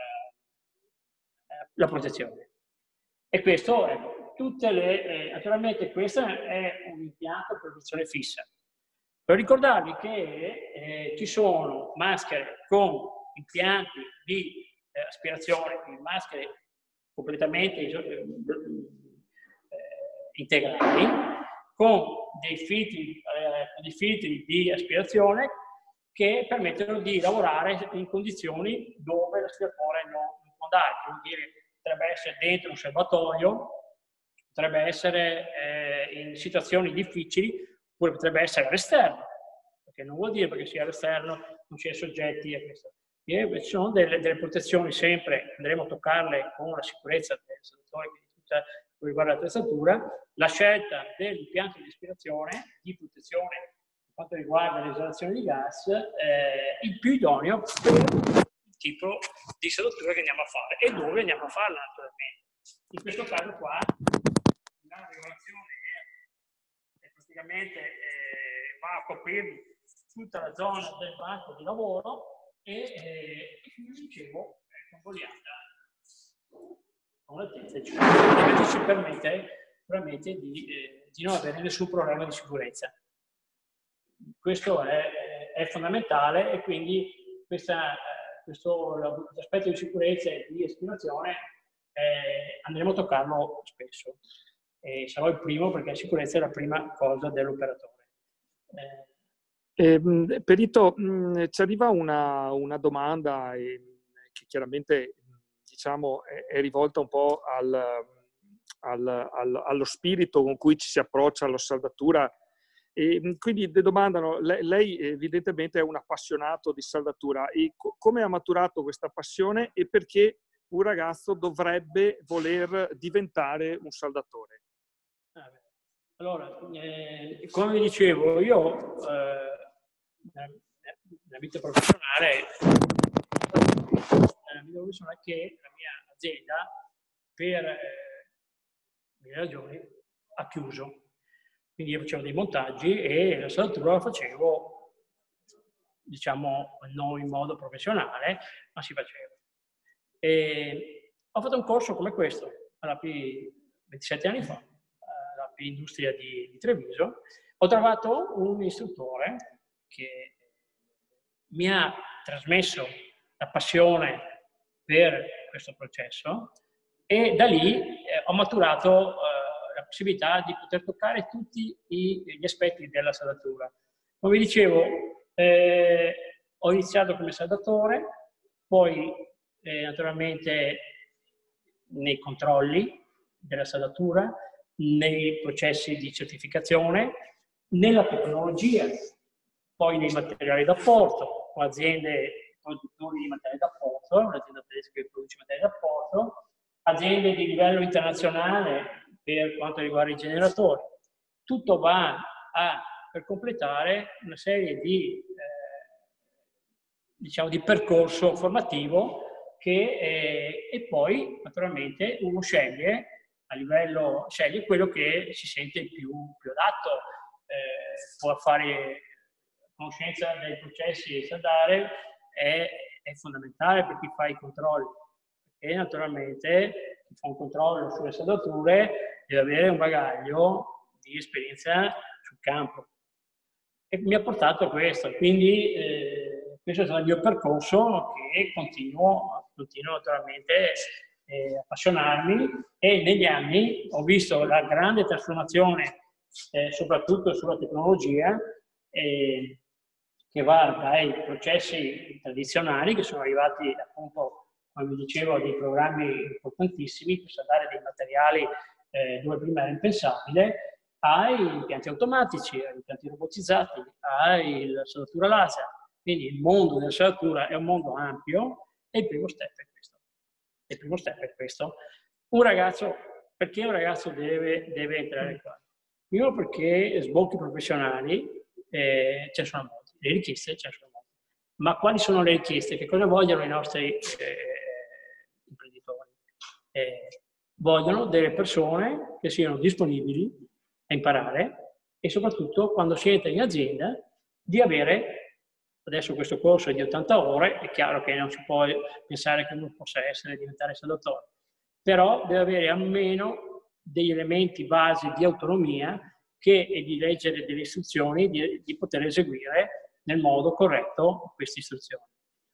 eh, la protezione. E questo, ecco, tutte le, eh, naturalmente questo è un impianto per produzione fissa. Per ricordarvi che eh, ci sono maschere con impianti di eh, aspirazione, quindi maschere completamente eh, integrali, con dei filtri, eh, dei filtri di aspirazione che permettono di lavorare in condizioni dove l'aspiratore non, non può andare, che vuol dire potrebbe essere dentro un serbatoio, potrebbe essere eh, in situazioni difficili, oppure potrebbe essere all'esterno, perché non vuol dire perché sia all'esterno non si è soggetti a questo. E ci sono delle, delle protezioni sempre, andremo a toccarle con la sicurezza del saldatore, quindi tutta riguarda l'attrezzatura, la scelta dell'impianto di aspirazione di protezione per quanto riguarda l'esalazione di gas, eh, il più idoneo per il tipo di saldatura che andiamo a fare e dove andiamo a farla naturalmente. In questo caso qua la regolazione è, è praticamente eh, va a coprire tutta la zona del banco di lavoro e, eh, e come dicevo è convogliata con l'altezza e ci permette veramente di, eh, di non avere nessun problema di sicurezza. Questo è, è fondamentale e quindi questa, questo aspetto di sicurezza e di aspirazione eh, andremo a toccarlo spesso. E sarò il primo perché la sicurezza è la prima cosa dell'operatore. Eh, eh, Perito, mh, ci arriva una, una domanda eh, che chiaramente diciamo, è, è rivolta un po' al, al, al, allo spirito con cui ci si approccia alla saldatura. E quindi ti domandano, lei, lei evidentemente è un appassionato di saldatura, e co come ha maturato questa passione e perché un ragazzo dovrebbe voler diventare un saldatore? Allora, eh, come vi dicevo, io eh, nella vita professionale, nella vita professionale che la mia azienda per eh, mille ragioni ha chiuso. Quindi io facevo dei montaggi e la saldatura la facevo diciamo non in modo professionale, ma si faceva. E ho fatto un corso come questo, alla P ventisette anni fa, alla P Industria di, di Treviso. Ho trovato un istruttore che mi ha trasmesso la passione per questo processo e da lì eh, ho maturato eh, la possibilità di poter toccare tutti i, gli aspetti della saldatura. Come vi dicevo, eh, ho iniziato come saldatore, poi eh, naturalmente nei controlli della saldatura, nei processi di certificazione, nella tecnologia, poi nei materiali d'apporto, o aziende produttori di materiali d'apporto, un'azienda tedesca che produce materiali d'apporto, aziende di livello internazionale per quanto riguarda i generatori. Tutto va a, per completare una serie di, eh, diciamo, di percorso formativo che, eh, e poi naturalmente uno sceglie a livello, sceglie quello che si sente più, più adatto, eh, può fare conoscenza dei processi e saldare è, è fondamentale per chi fa i controlli, e naturalmente chi fa un controllo sulle saldature deve avere un bagaglio di esperienza sul campo. E mi ha portato a questo, quindi eh, questo è stato il mio percorso che continuo, continuo naturalmente eh, appassionarmi, e negli anni ho visto la grande trasformazione eh, soprattutto sulla tecnologia eh, che va dai processi tradizionali che sono arrivati appunto, come vi dicevo, a dei programmi importantissimi per saldare dei materiali eh, dove prima era impensabile, ai impianti automatici, ai impianti robotizzati, alla saldatura laser. Quindi il mondo della saldatura è un mondo ampio e il primo step è questo. Il primo step è questo. Un ragazzo, perché un ragazzo deve, deve entrare qua? Primo perché sbocchi professionali eh, ce ne sono molti, le richieste ce ne sono molte. Ma quali sono le richieste? Che cosa vogliono i nostri eh, imprenditori? Eh, vogliono delle persone che siano disponibili a imparare e soprattutto quando si entra in azienda di avere, adesso questo corso è di ottanta ore, è chiaro che non si può pensare che uno possa essere diventare saldatore, però deve avere almeno degli elementi basi di autonomia che è di leggere delle istruzioni, di, di poter eseguire nel modo corretto queste istruzioni.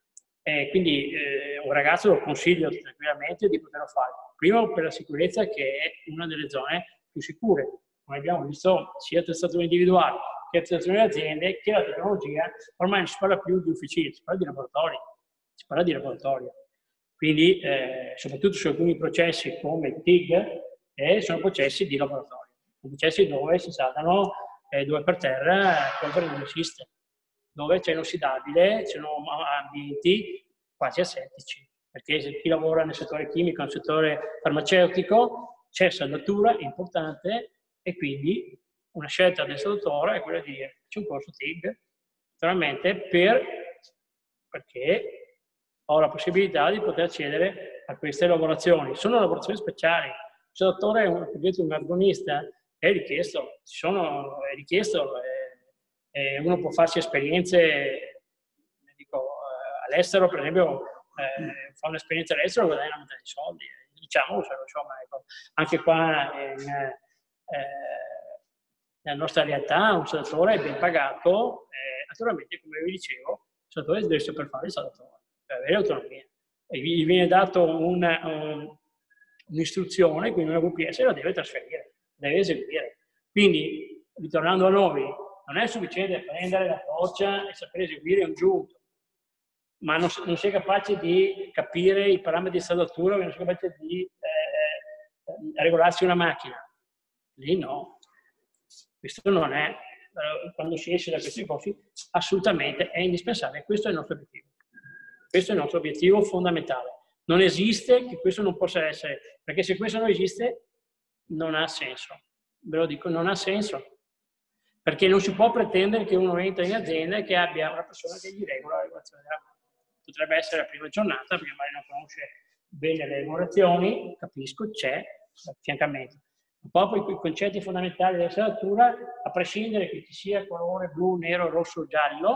E quindi eh, un ragazzo lo consiglio tranquillamente di poterlo fare. Primo per la sicurezza, che è una delle zone più sicure. Come abbiamo visto, sia attrezzature individuali che attrezzature di aziende, che la tecnologia, ormai non si parla più di officine, si parla di laboratori. Si parla di laboratorio. Quindi, eh, soprattutto su alcuni processi come il T I G, eh, sono processi di laboratorio. Processi dove si saldano eh, due per terra, polvere non esiste, dove c'è inossidabile, ci sono ambienti quasi asettici, perché se chi lavora nel settore chimico, nel settore farmaceutico, c'è saldatura importante e quindi una scelta del saldatore è quella di dire c'è un corso T I G, naturalmente per, perché ho la possibilità di poter accedere a queste lavorazioni. Sono lavorazioni speciali. Il saldatore è un, un argonista, è richiesto, sono, è richiesto, eh, eh, uno può farsi esperienze, dico, eh, all'estero, per esempio, eh, fa un'esperienza all'estero e guadagna una metà dei soldi, eh, diciamo, insomma, ecco. Anche qua in, eh, nella nostra realtà un saldatore è ben pagato, eh, naturalmente, come vi dicevo, il saldatore deve saper fare il saldatore, per avere autonomia. E gli viene dato un'istruzione, un, quindi una V P S, la deve trasferire, deve eseguire. Quindi, ritornando a noi, non è sufficiente prendere la torcia e sapere eseguire un giunto, ma non, non si è capace di capire i parametri di saldatura, non si è capace di eh, regolarsi una macchina. Lì no. Questo non è, quando si esce da questi corsi, assolutamente è indispensabile. Questo è il nostro obiettivo. Questo è il nostro obiettivo fondamentale. Non esiste che questo non possa essere, perché se questo non esiste, non ha senso. Ve lo dico, non ha senso. Perché non si può pretendere che uno entra in azienda e che abbia una persona che gli regola la regolazione della macchina. Potrebbe essere la prima giornata, perché magari non conosce bene le regolazioni, capisco, c'è affiancamento. Proprio i concetti fondamentali della saldatura, a prescindere che ci sia colore blu, nero, rosso, giallo,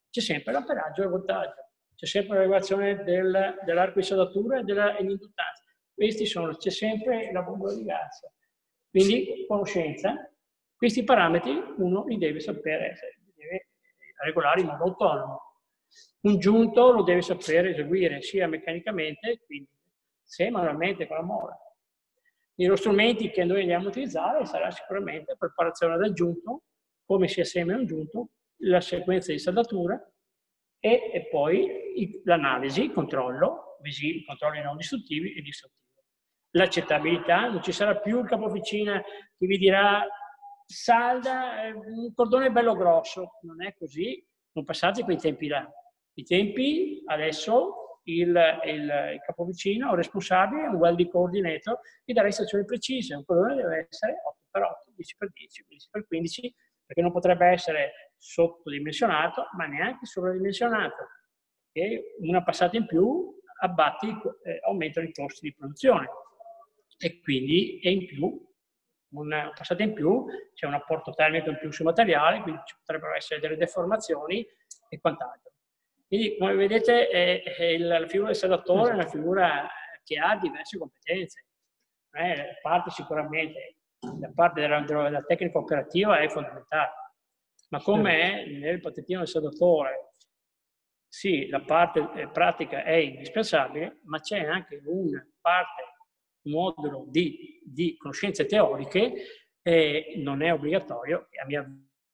c'è sempre l'amperaggio e il voltaggio, c'è sempre la regolazione del, dell'arco di saldatura e dell'induttanza. Questi sono, c'è sempre la bombola di gas. Quindi, conoscenza, questi parametri uno li deve sapere, li deve regolare in modo autonomo. Un giunto lo deve sapere eseguire sia meccanicamente, quindi sia manualmente con la mola. Gli strumenti che noi andiamo a utilizzare sarà sicuramente la preparazione del giunto, come si asseme un giunto, la sequenza di saldatura e, e poi l'analisi, il controllo, visivi, controlli non distruttivi e distruttivi. L'accettabilità, non ci sarà più il capofficina che vi dirà salda, eh, un cordone bello grosso, non è così, non passate quei tempi là. I tempi adesso il, il, il capovicino o responsabile, un welding coordinator, vi darà istruzioni precise, un cordone deve essere otto per otto, dieci per dieci, quindici per quindici, perché non potrebbe essere sottodimensionato, ma neanche sovradimensionato, perché una passata in più abbatti, eh, aumentano i costi di produzione e quindi è in più, una passata in più, c'è un apporto termico in più sul materiale, quindi ci potrebbero essere delle deformazioni e quant'altro. Quindi, come vedete, è, è il, la figura del saldatore è una figura che ha diverse competenze. Eh, la parte sicuramente, la parte della, della tecnica operativa è fondamentale, ma come nel patentino del saldatore, sì, la parte pratica è indispensabile, ma c'è anche una parte, un modulo di, di conoscenze teoriche, e non è obbligatorio, a mia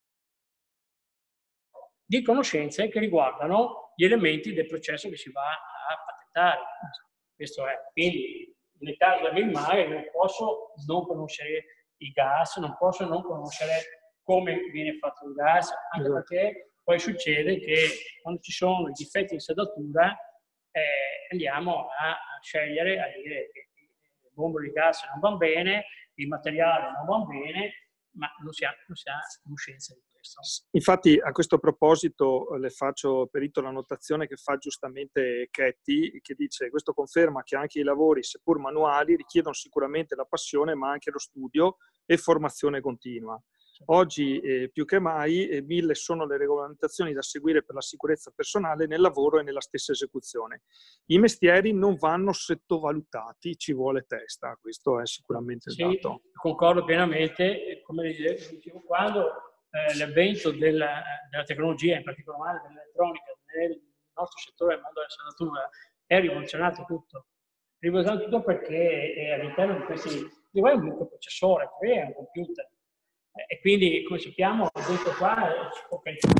di conoscenze che riguardano gli elementi del processo che si va a patentare. Questo è. Quindi, nel caso dell'Ilmare non posso non conoscere i gas, non posso non conoscere come viene fatto il gas, anche perché poi succede che quando ci sono i difetti di saldatura eh, andiamo a scegliere, a dire che le bombole di gas non vanno bene, il materiale non va bene, ma non si ha, non si ha conoscenza di questo. Infatti a questo proposito le faccio perito la notazione che fa giustamente Chetti, che dice: questo conferma che anche i lavori, seppur manuali, richiedono sicuramente la passione ma anche lo studio e formazione continua. Oggi eh, più che mai eh, mille sono le regolamentazioni da seguire per la sicurezza personale nel lavoro e nella stessa esecuzione. I mestieri non vanno sottovalutati, ci vuole testa, questo è sicuramente il sì, dato. Concordo pienamente, come dicevo, quando eh, l'avvento della, della tecnologia, in particolare dell'elettronica, nel nostro settore, nel mondo della saldatura, è rivoluzionato tutto. Rivoluzionato tutto perché è all'interno di questi, di è un microprocessore, che è un computer. E quindi, come sappiamo, questo qua si può pensare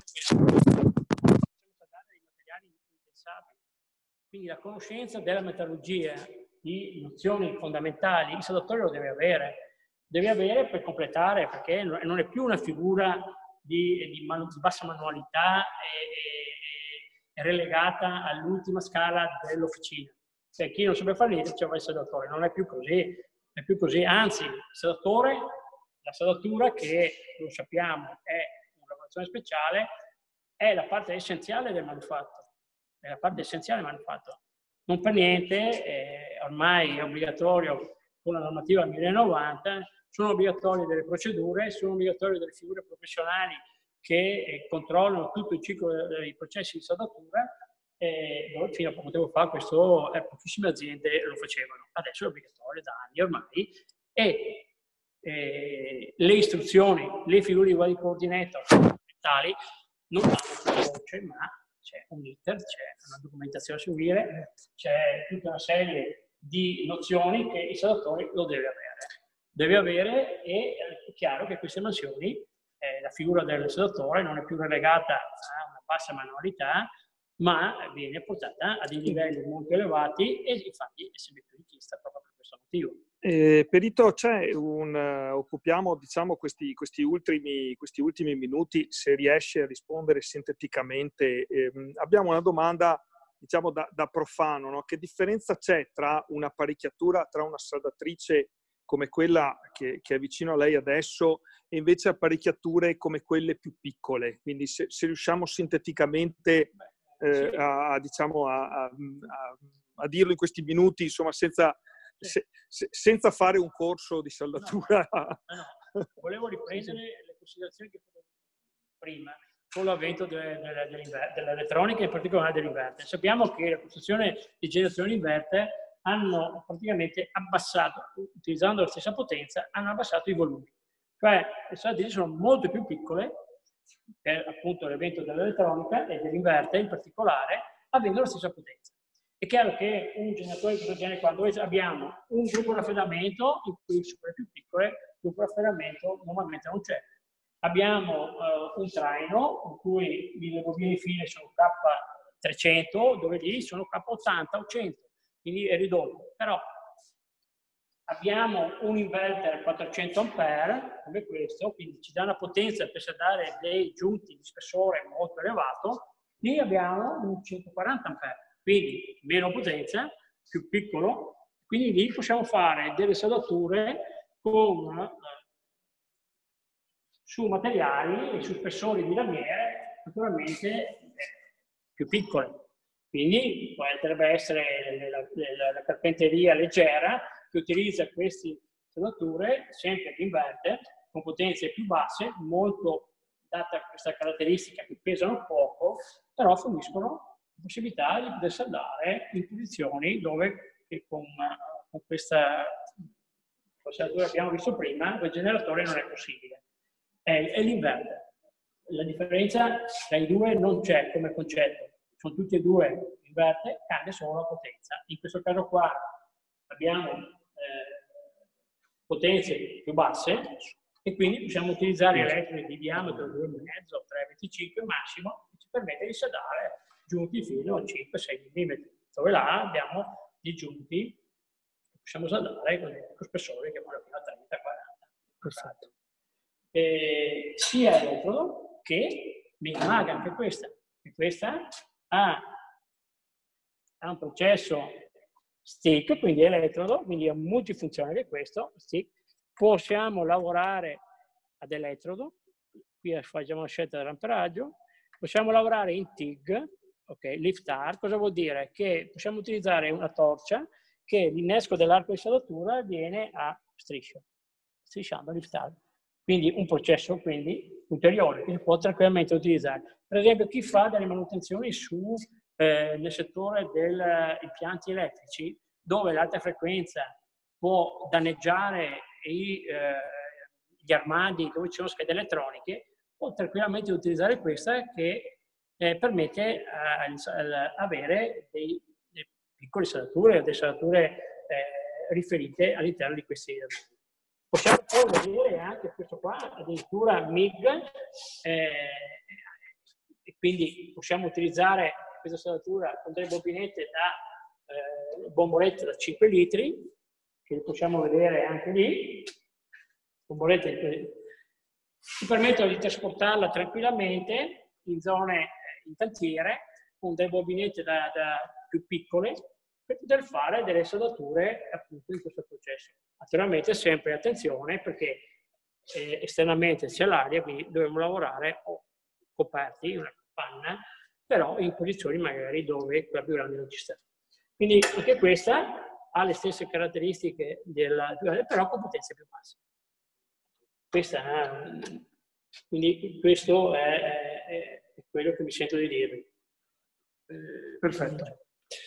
dei materiali impensabili. Quindi la conoscenza della metallurgia, di nozioni fondamentali, il saldatore lo deve avere. Deve avere per completare, perché non è più una figura di, di, manu, di bassa manualità e, e, e relegata all'ultima scala dell'officina. Cioè, chi non sapeva fare niente, c'era il saldatore. Non è più così. Non è più così. Anzi, il saldatore, la saldatura, che lo sappiamo è una lavorazione speciale, è la parte essenziale del manufatto. È la parte essenziale del manufatto. Non per niente, eh, ormai è obbligatorio con la normativa millenovanta, sono obbligatorie delle procedure, sono obbligatorie delle figure professionali che eh, controllano tutto il ciclo dei processi di saldatura. Eh, fino a poco tempo fa questo, eh, pochissime aziende lo facevano. Adesso è obbligatorio da anni ormai. E eh, le istruzioni, le figure di welding coordinator fondamentali non vanno più veloce, ma c'è un iter, c'è una documentazione a seguire, c'è tutta una serie di nozioni che il saldatore lo deve avere. Deve avere e è chiaro che queste nozioni, eh, la figura del saldatore non è più relegata a una bassa manualità, ma viene portata a dei livelli molto elevati e infatti è sempre più richiesta proprio per questo motivo. Eh, Perito, c'è un, uh, occupiamo diciamo questi, questi, ultimi, questi ultimi minuti, se riesce a rispondere sinteticamente. Eh, abbiamo una domanda diciamo da, da profano, no? Che differenza c'è tra un'apparecchiatura, tra una saldatrice come quella che, che è vicino a lei adesso e invece apparecchiature come quelle più piccole? Quindi se, se riusciamo sinteticamente eh, a, diciamo, a, a, a dirlo in questi minuti, insomma, senza... Se, se, senza fare un corso di saldatura. No, no, no. Volevo riprendere le considerazioni che ho fatto prima. con l'avvento de, de, de, dell'elettronica, in particolare dell'inverter. Sappiamo che la costruzione di generazioni inverter hanno praticamente abbassato, utilizzando la stessa potenza, hanno abbassato i volumi. Cioè le installazioni sono molto più piccole per appunto l'evento dell'elettronica e dell'inverter in particolare, avendo la stessa potenza. È chiaro che un generatore di questo genere, quando abbiamo un gruppo di raffreddamento, in cui su quelle più piccole, il gruppo di raffreddamento normalmente non c'è. Abbiamo uh, un traino in cui le bobine fine sono K trecento, dove lì sono K ottanta o cento, quindi è ridotto. Però abbiamo un inverter quattrocento ampere, come questo, quindi ci dà una potenza per dare dei giunti di spessore molto elevato. Lì abbiamo un centoquaranta ampere, quindi meno potenza, più piccolo, quindi lì possiamo fare delle saldature con, eh, su materiali e su spessori di lamiere naturalmente eh, più piccole. Quindi potrebbe essere la, la, la carpenteria leggera che utilizza queste saldature, sempre di inverter, con potenze più basse, molto data questa caratteristica che pesano poco, però forniscono la possibilità di poter saldare in posizioni dove che con, con questa saldatura che abbiamo visto prima, il generatore non è possibile. È, è l'inverter. La differenza tra i due non c'è come concetto. Sono tutti e due inverter, cambia solo la potenza. In questo caso qua abbiamo eh, potenze più basse e quindi possiamo utilizzare elettrodi di diametro due virgola cinque, tre virgola venticinque massimo, che ci permette di saldare giunti fino a cinque sei millimetri, dove là abbiamo dei giunti che possiamo saldare con, con spessori che vanno fino a trenta quaranta. Perfetto. E sia elettrodo che MIG-MAG, anche questa. E questa ha, ha un processo stick, quindi elettrodo, quindi è multifunzionale questo, stick. Possiamo lavorare ad elettrodo, qui facciamo la scelta dell'amperaggio, possiamo lavorare in T I G, ok, lift-ar, cosa vuol dire? Che possiamo utilizzare una torcia che l'innesco dell'arco di saldatura avviene a striscia, strisciando lift-ar. Quindi un processo quindi ulteriore che si può tranquillamente utilizzare. Per esempio chi fa delle manutenzioni su, eh, nel settore degli impianti elettrici, dove l'alta frequenza può danneggiare i, eh, gli armadi dove ci sono schede elettroniche, può tranquillamente utilizzare questa che eh, permette eh, avere dei, dei piccole saldature o delle saldature eh, riferite all'interno di questi armadi. Possiamo poi vedere anche questo qua, addirittura MIG, eh, e quindi possiamo utilizzare questa saldatura con delle bobinette da eh, bombolette da cinque litri, che possiamo vedere anche lì, bombolette che ci permettono di trasportarla tranquillamente in zone, in cantiere, con delle bobinette da, da più piccole, per poter fare delle saldature appunto in questo processo. Naturalmente sempre attenzione perché eh, esternamente c'è l'aria, quindi dobbiamo lavorare o coperti, una panna, però in posizioni magari dove quella più grande non ci sta. Quindi anche questa ha le stesse caratteristiche della, però con potenze più basse. Questa, quindi questo è, è, è quello che mi sento di dirvi. Eh, perfetto.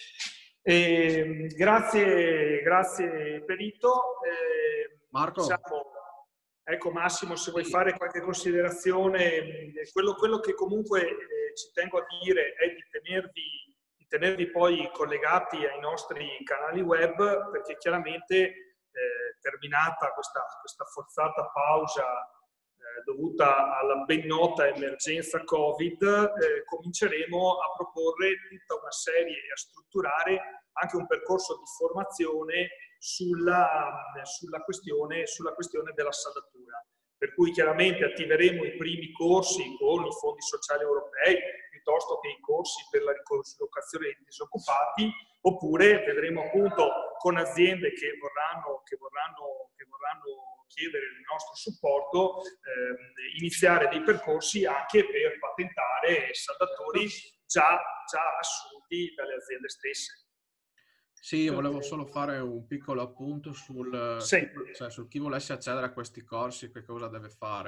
Eh, grazie, grazie Perito. Eh, Marco. Diciamo, ecco Massimo, se vuoi fare qualche considerazione, quello, quello che comunque eh, ci tengo a dire è di tenervi, di tenervi poi collegati ai nostri canali web, perché chiaramente eh, terminata questa, questa forzata pausa eh, dovuta alla ben nota emergenza Covid, eh, cominceremo a proporre tutta una serie e a strutturare anche un percorso di formazione sulla, sulla, questione, sulla questione della saldatura. Per cui chiaramente attiveremo i primi corsi con i fondi sociali europei, piuttosto che i corsi per la ricollocazione dei disoccupati, oppure vedremo appunto con aziende che vorranno, che vorranno, che vorranno chiedere il nostro supporto, eh, iniziare dei percorsi anche per patentare saldatori già, già assunti dalle aziende stesse. Sì, io volevo solo fare un piccolo appunto sul, sì. cioè, su chi volesse accedere a questi corsi, che cosa deve fare.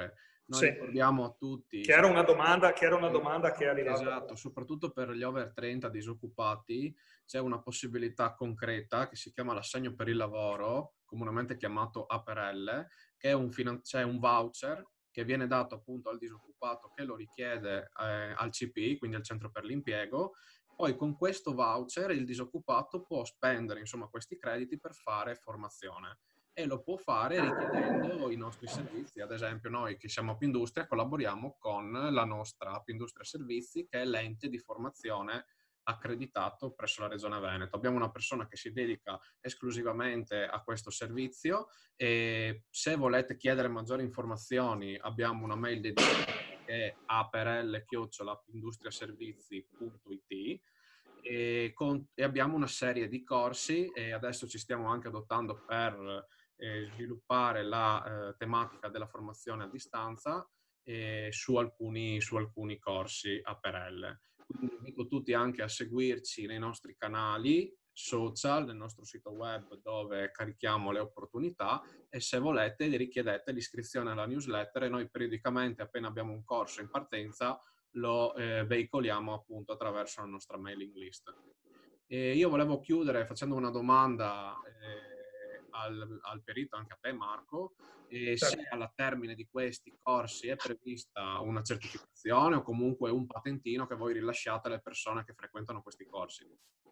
Noi sì. ricordiamo a tutti... Che era una domanda che, era una domanda che è arrivata. Esatto, soprattutto per gli over trenta disoccupati c'è una possibilità concreta che si chiama l'assegno per il lavoro, comunemente chiamato A P R L, che è un, finan- c'è un voucher che viene dato appunto al disoccupato che lo richiede eh, al C P I, quindi al centro per l'impiego. Poi con questo voucher il disoccupato può spendere insomma questi crediti per fare formazione. E lo può fare richiedendo i nostri servizi. Ad esempio noi che siamo Appindustria collaboriamo con la nostra Appindustria Servizi, che è l'ente di formazione accreditato presso la Regione Veneto. Abbiamo una persona che si dedica esclusivamente a questo servizio e se volete chiedere maggiori informazioni abbiamo una mail dedicata che è a p r l chiocciola appindustriaservizi punto i t e, con, e abbiamo una serie di corsi e adesso ci stiamo anche adottando per eh, sviluppare la eh, tematica della formazione a distanza eh, su, alcuni, su alcuni corsi A P R L. Quindi invito tutti anche a seguirci nei nostri canali social, nel nostro sito web dove carichiamo le opportunità e se volete richiedete l'iscrizione alla newsletter e noi periodicamente appena abbiamo un corso in partenza lo eh, veicoliamo appunto attraverso la nostra mailing list. E io volevo chiudere facendo una domanda eh, al, al perito, anche a te Marco, e se alla termine di questi corsi è prevista una certificazione o comunque un patentino che voi rilasciate alle persone che frequentano questi corsi.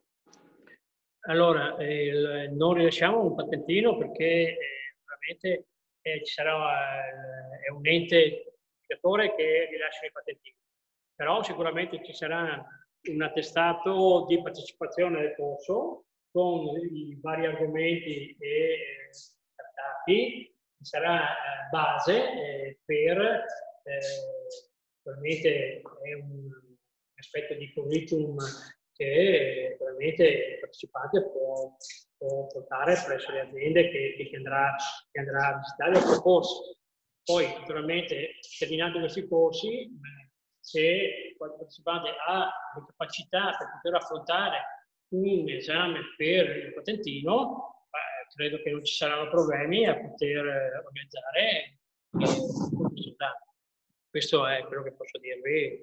Allora, eh, non rilasciamo un patentino perché eh, veramente eh, ci sarà eh, è un ente certificatore che rilascia i patentini. Però sicuramente ci sarà un attestato di partecipazione al corso con i vari argomenti e trattati, sarà eh, base eh, per eh, veramente è un aspetto di curriculum che veramente il partecipante può, può portare presso le aziende che, che, andrà, che andrà a visitare o corsi. Poi naturalmente terminando questi corsi, se il partecipante ha le capacità per poter affrontare un esame per il patentino, eh, credo che non ci saranno problemi a poter organizzare il Questo è quello che posso dirvi.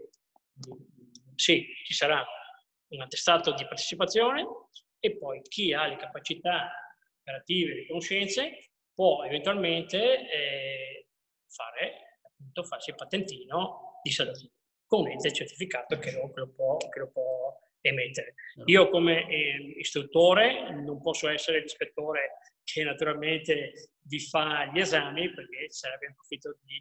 Sì, ci sarà un attestato di partecipazione e poi chi ha le capacità operative e le conoscenze può eventualmente eh, fare, appunto, farsi il patentino di Salazzo con ente certificato che lo, che lo, può, che lo può emettere. Io come eh, istruttore non posso essere l'ispettore che naturalmente vi fa gli esami perché sarebbe un conflitto di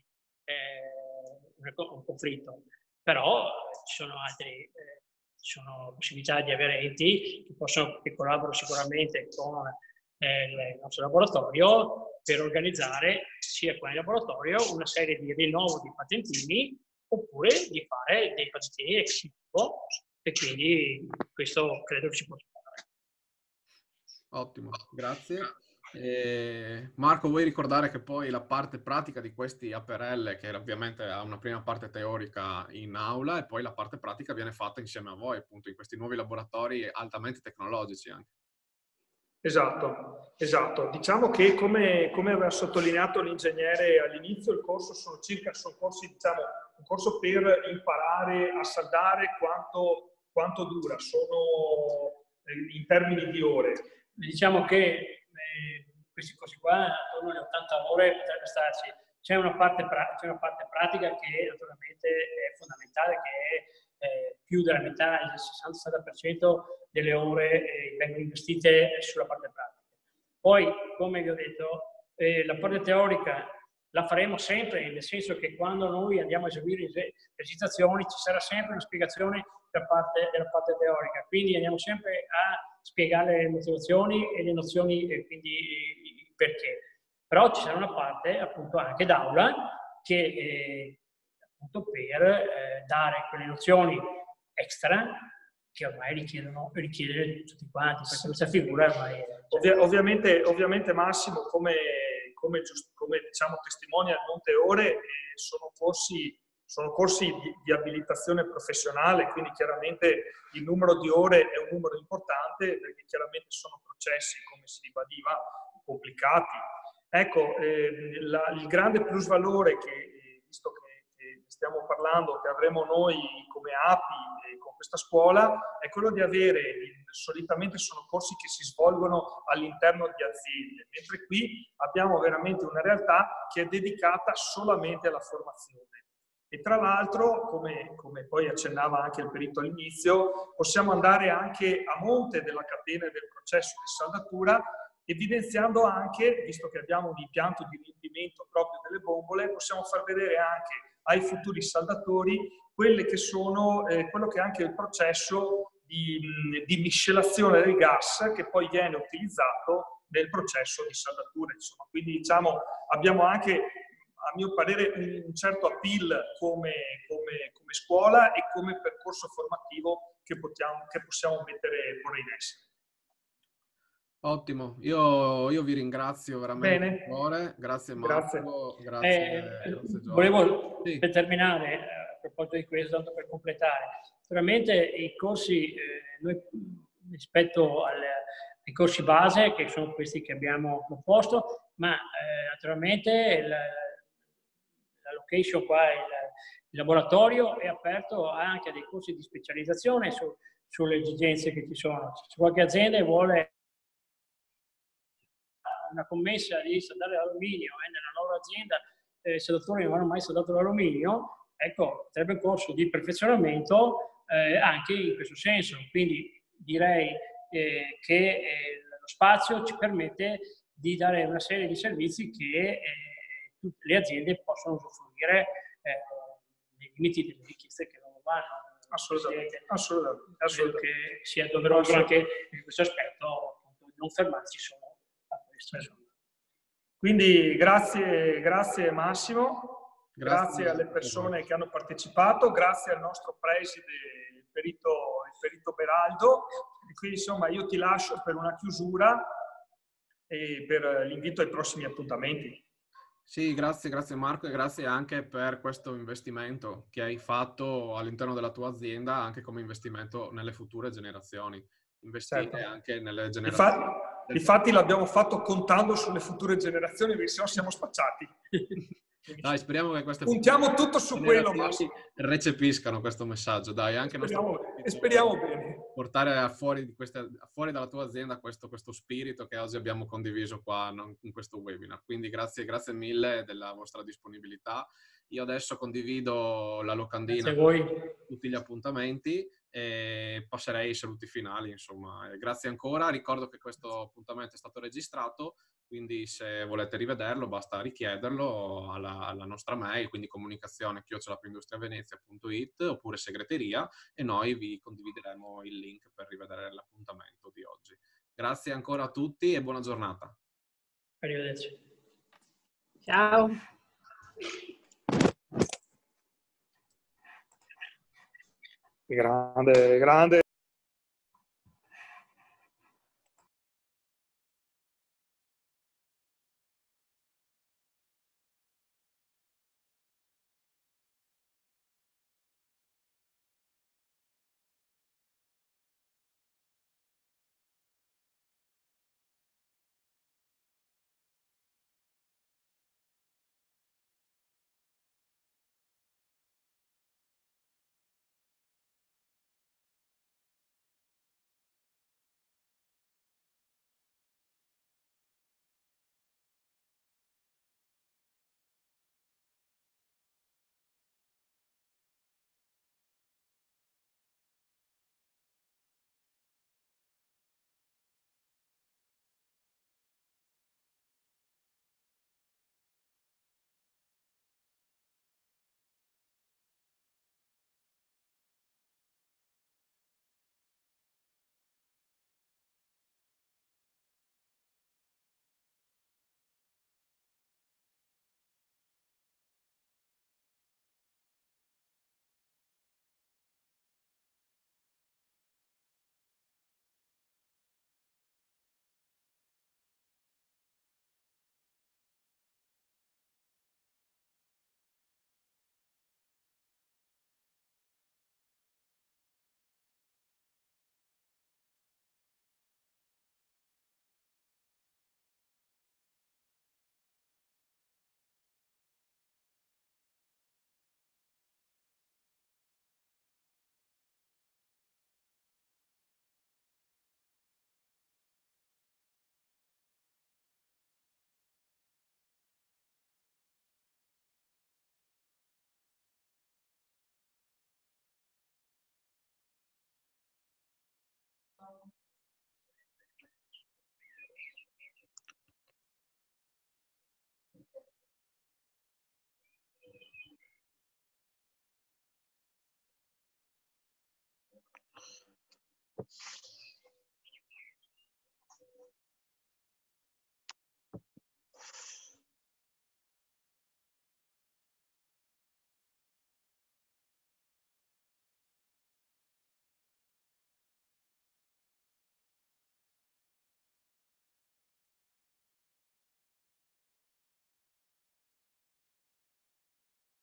eh, un conflitto, però ci sono altri eh, ci sono possibilità di avere enti che possono che collaborano sicuramente con eh, il nostro laboratorio per organizzare sia con il laboratorio una serie di rinnovo di patentini oppure di fare dei patentini ex situ e quindi questo credo che si possa fare. Ottimo, grazie. Eh, Marco, vuoi ricordare che poi la parte pratica di questi A P R L, che ovviamente ha una prima parte teorica in aula e poi la parte pratica viene fatta insieme a voi, appunto, in questi nuovi laboratori altamente tecnologici anche. Esatto, esatto. Diciamo che come, come aveva sottolineato l'ingegnere all'inizio, il corso sono circa, sono corsi, diciamo, un corso per imparare a saldare quanto, quanto dura, sono in termini di ore. Diciamo che eh, questi corsi qua, attorno alle ottanta ore potrebbe starci. C'è una, c'è una parte pratica che naturalmente è fondamentale, che è eh, più della metà, il sessanta sessanta per cento delle ore eh, vengono investite sulla parte pratica. Poi, come vi ho detto, eh, la parte teorica la faremo sempre, nel senso che quando noi andiamo a eseguire le esercitazioni ci sarà sempre una spiegazione da parte della parte teorica, quindi andiamo sempre a spiegare le motivazioni e le nozioni e quindi il perché. Però ci sarà una parte appunto anche d'aula che eh, appunto per eh, dare quelle nozioni extra che ormai richiedono richiedono tutti quanti, perché questa figura ormai è... Ovvia, ovviamente, ovviamente Massimo, come, come, just, come diciamo testimonia non teore, eh, sono corsi, sono corsi di, di abilitazione professionale, quindi chiaramente il numero di ore è un numero importante, perché chiaramente sono processi, come si ribadiva, complicati. Ecco, eh, la, il grande plusvalore che, visto che stiamo parlando, che avremo noi come A P I con questa scuola, è quello di avere, solitamente sono corsi che si svolgono all'interno di aziende, mentre qui abbiamo veramente una realtà che è dedicata solamente alla formazione. E tra l'altro, come, come poi accennava anche il perito all'inizio, possiamo andare anche a monte della catena e del processo di saldatura, evidenziando anche, visto che abbiamo un impianto di riempimento proprio delle bombole, possiamo far vedere anche ai futuri saldatori quelle che sono, eh, quello che è anche il processo di, di miscelazione del gas che poi viene utilizzato nel processo di saldatura. Insomma. Quindi diciamo abbiamo anche, a mio parere, un certo appeal come, come, come scuola e come percorso formativo che, potiamo, che possiamo mettere, porre in essere. Ottimo, io, io vi ringrazio veramente. Bene. Cuore. Grazie Marco, Grazie. grazie, Eh, grazie volevo, sì. per terminare, eh, a proposito di questo, tanto per completare, naturalmente i corsi, eh, noi rispetto al, ai corsi base, che sono questi che abbiamo proposto, ma eh, naturalmente la, la location qua, il, il laboratorio è aperto anche a dei corsi di specializzazione su, sulle esigenze che ci sono. Se qualche azienda vuole una commessa di soldare l'alluminio e eh, nella loro azienda eh, i soldatori non hanno mai soldato l'alluminio, ecco, sarebbe un corso di perfezionamento eh, anche in questo senso. Quindi direi eh, che eh, lo spazio ci permette di dare una serie di servizi che eh, tutte le aziende possono usufruire eh, nei limiti delle richieste che loro vanno. Assolutamente, assolutamente, assolutamente. Credo che sia doveroso anche in questo aspetto appunto, non fermarsi solo. Quindi grazie, grazie Massimo, grazie, grazie alle persone che hanno partecipato, grazie al nostro preside, il perito, il perito Beraldo. E quindi insomma io ti lascio per una chiusura e per l'invito ai prossimi appuntamenti. Sì, grazie, grazie Marco e grazie anche per questo investimento che hai fatto all'interno della tua azienda, anche come investimento nelle future generazioni. Investire certo. anche nelle generazioni. Infatti, Infatti l'abbiamo fatto contando sulle future generazioni, perché sennò siamo spacciati. Dai, speriamo che queste puntiamo tutto su quello, Massimo, recepiscano questo messaggio. Dai, anche speriamo, nostro e speriamo bene. Portare fuori, di queste, fuori dalla tua azienda questo, questo spirito che oggi abbiamo condiviso qua in questo webinar. Quindi grazie, grazie mille della vostra disponibilità. Io adesso condivido la locandina con tutti gli appuntamenti e passerei ai saluti finali, insomma. E grazie ancora, ricordo che questo appuntamento è stato registrato, quindi se volete rivederlo basta richiederlo alla, alla nostra mail, quindi comunicazione chiocciola industriavenezia punto it oppure segreteria, e noi vi condivideremo il link per rivedere l'appuntamento di oggi. Grazie ancora a tutti e buona giornata. Arrivederci. Ciao. Grande, grande.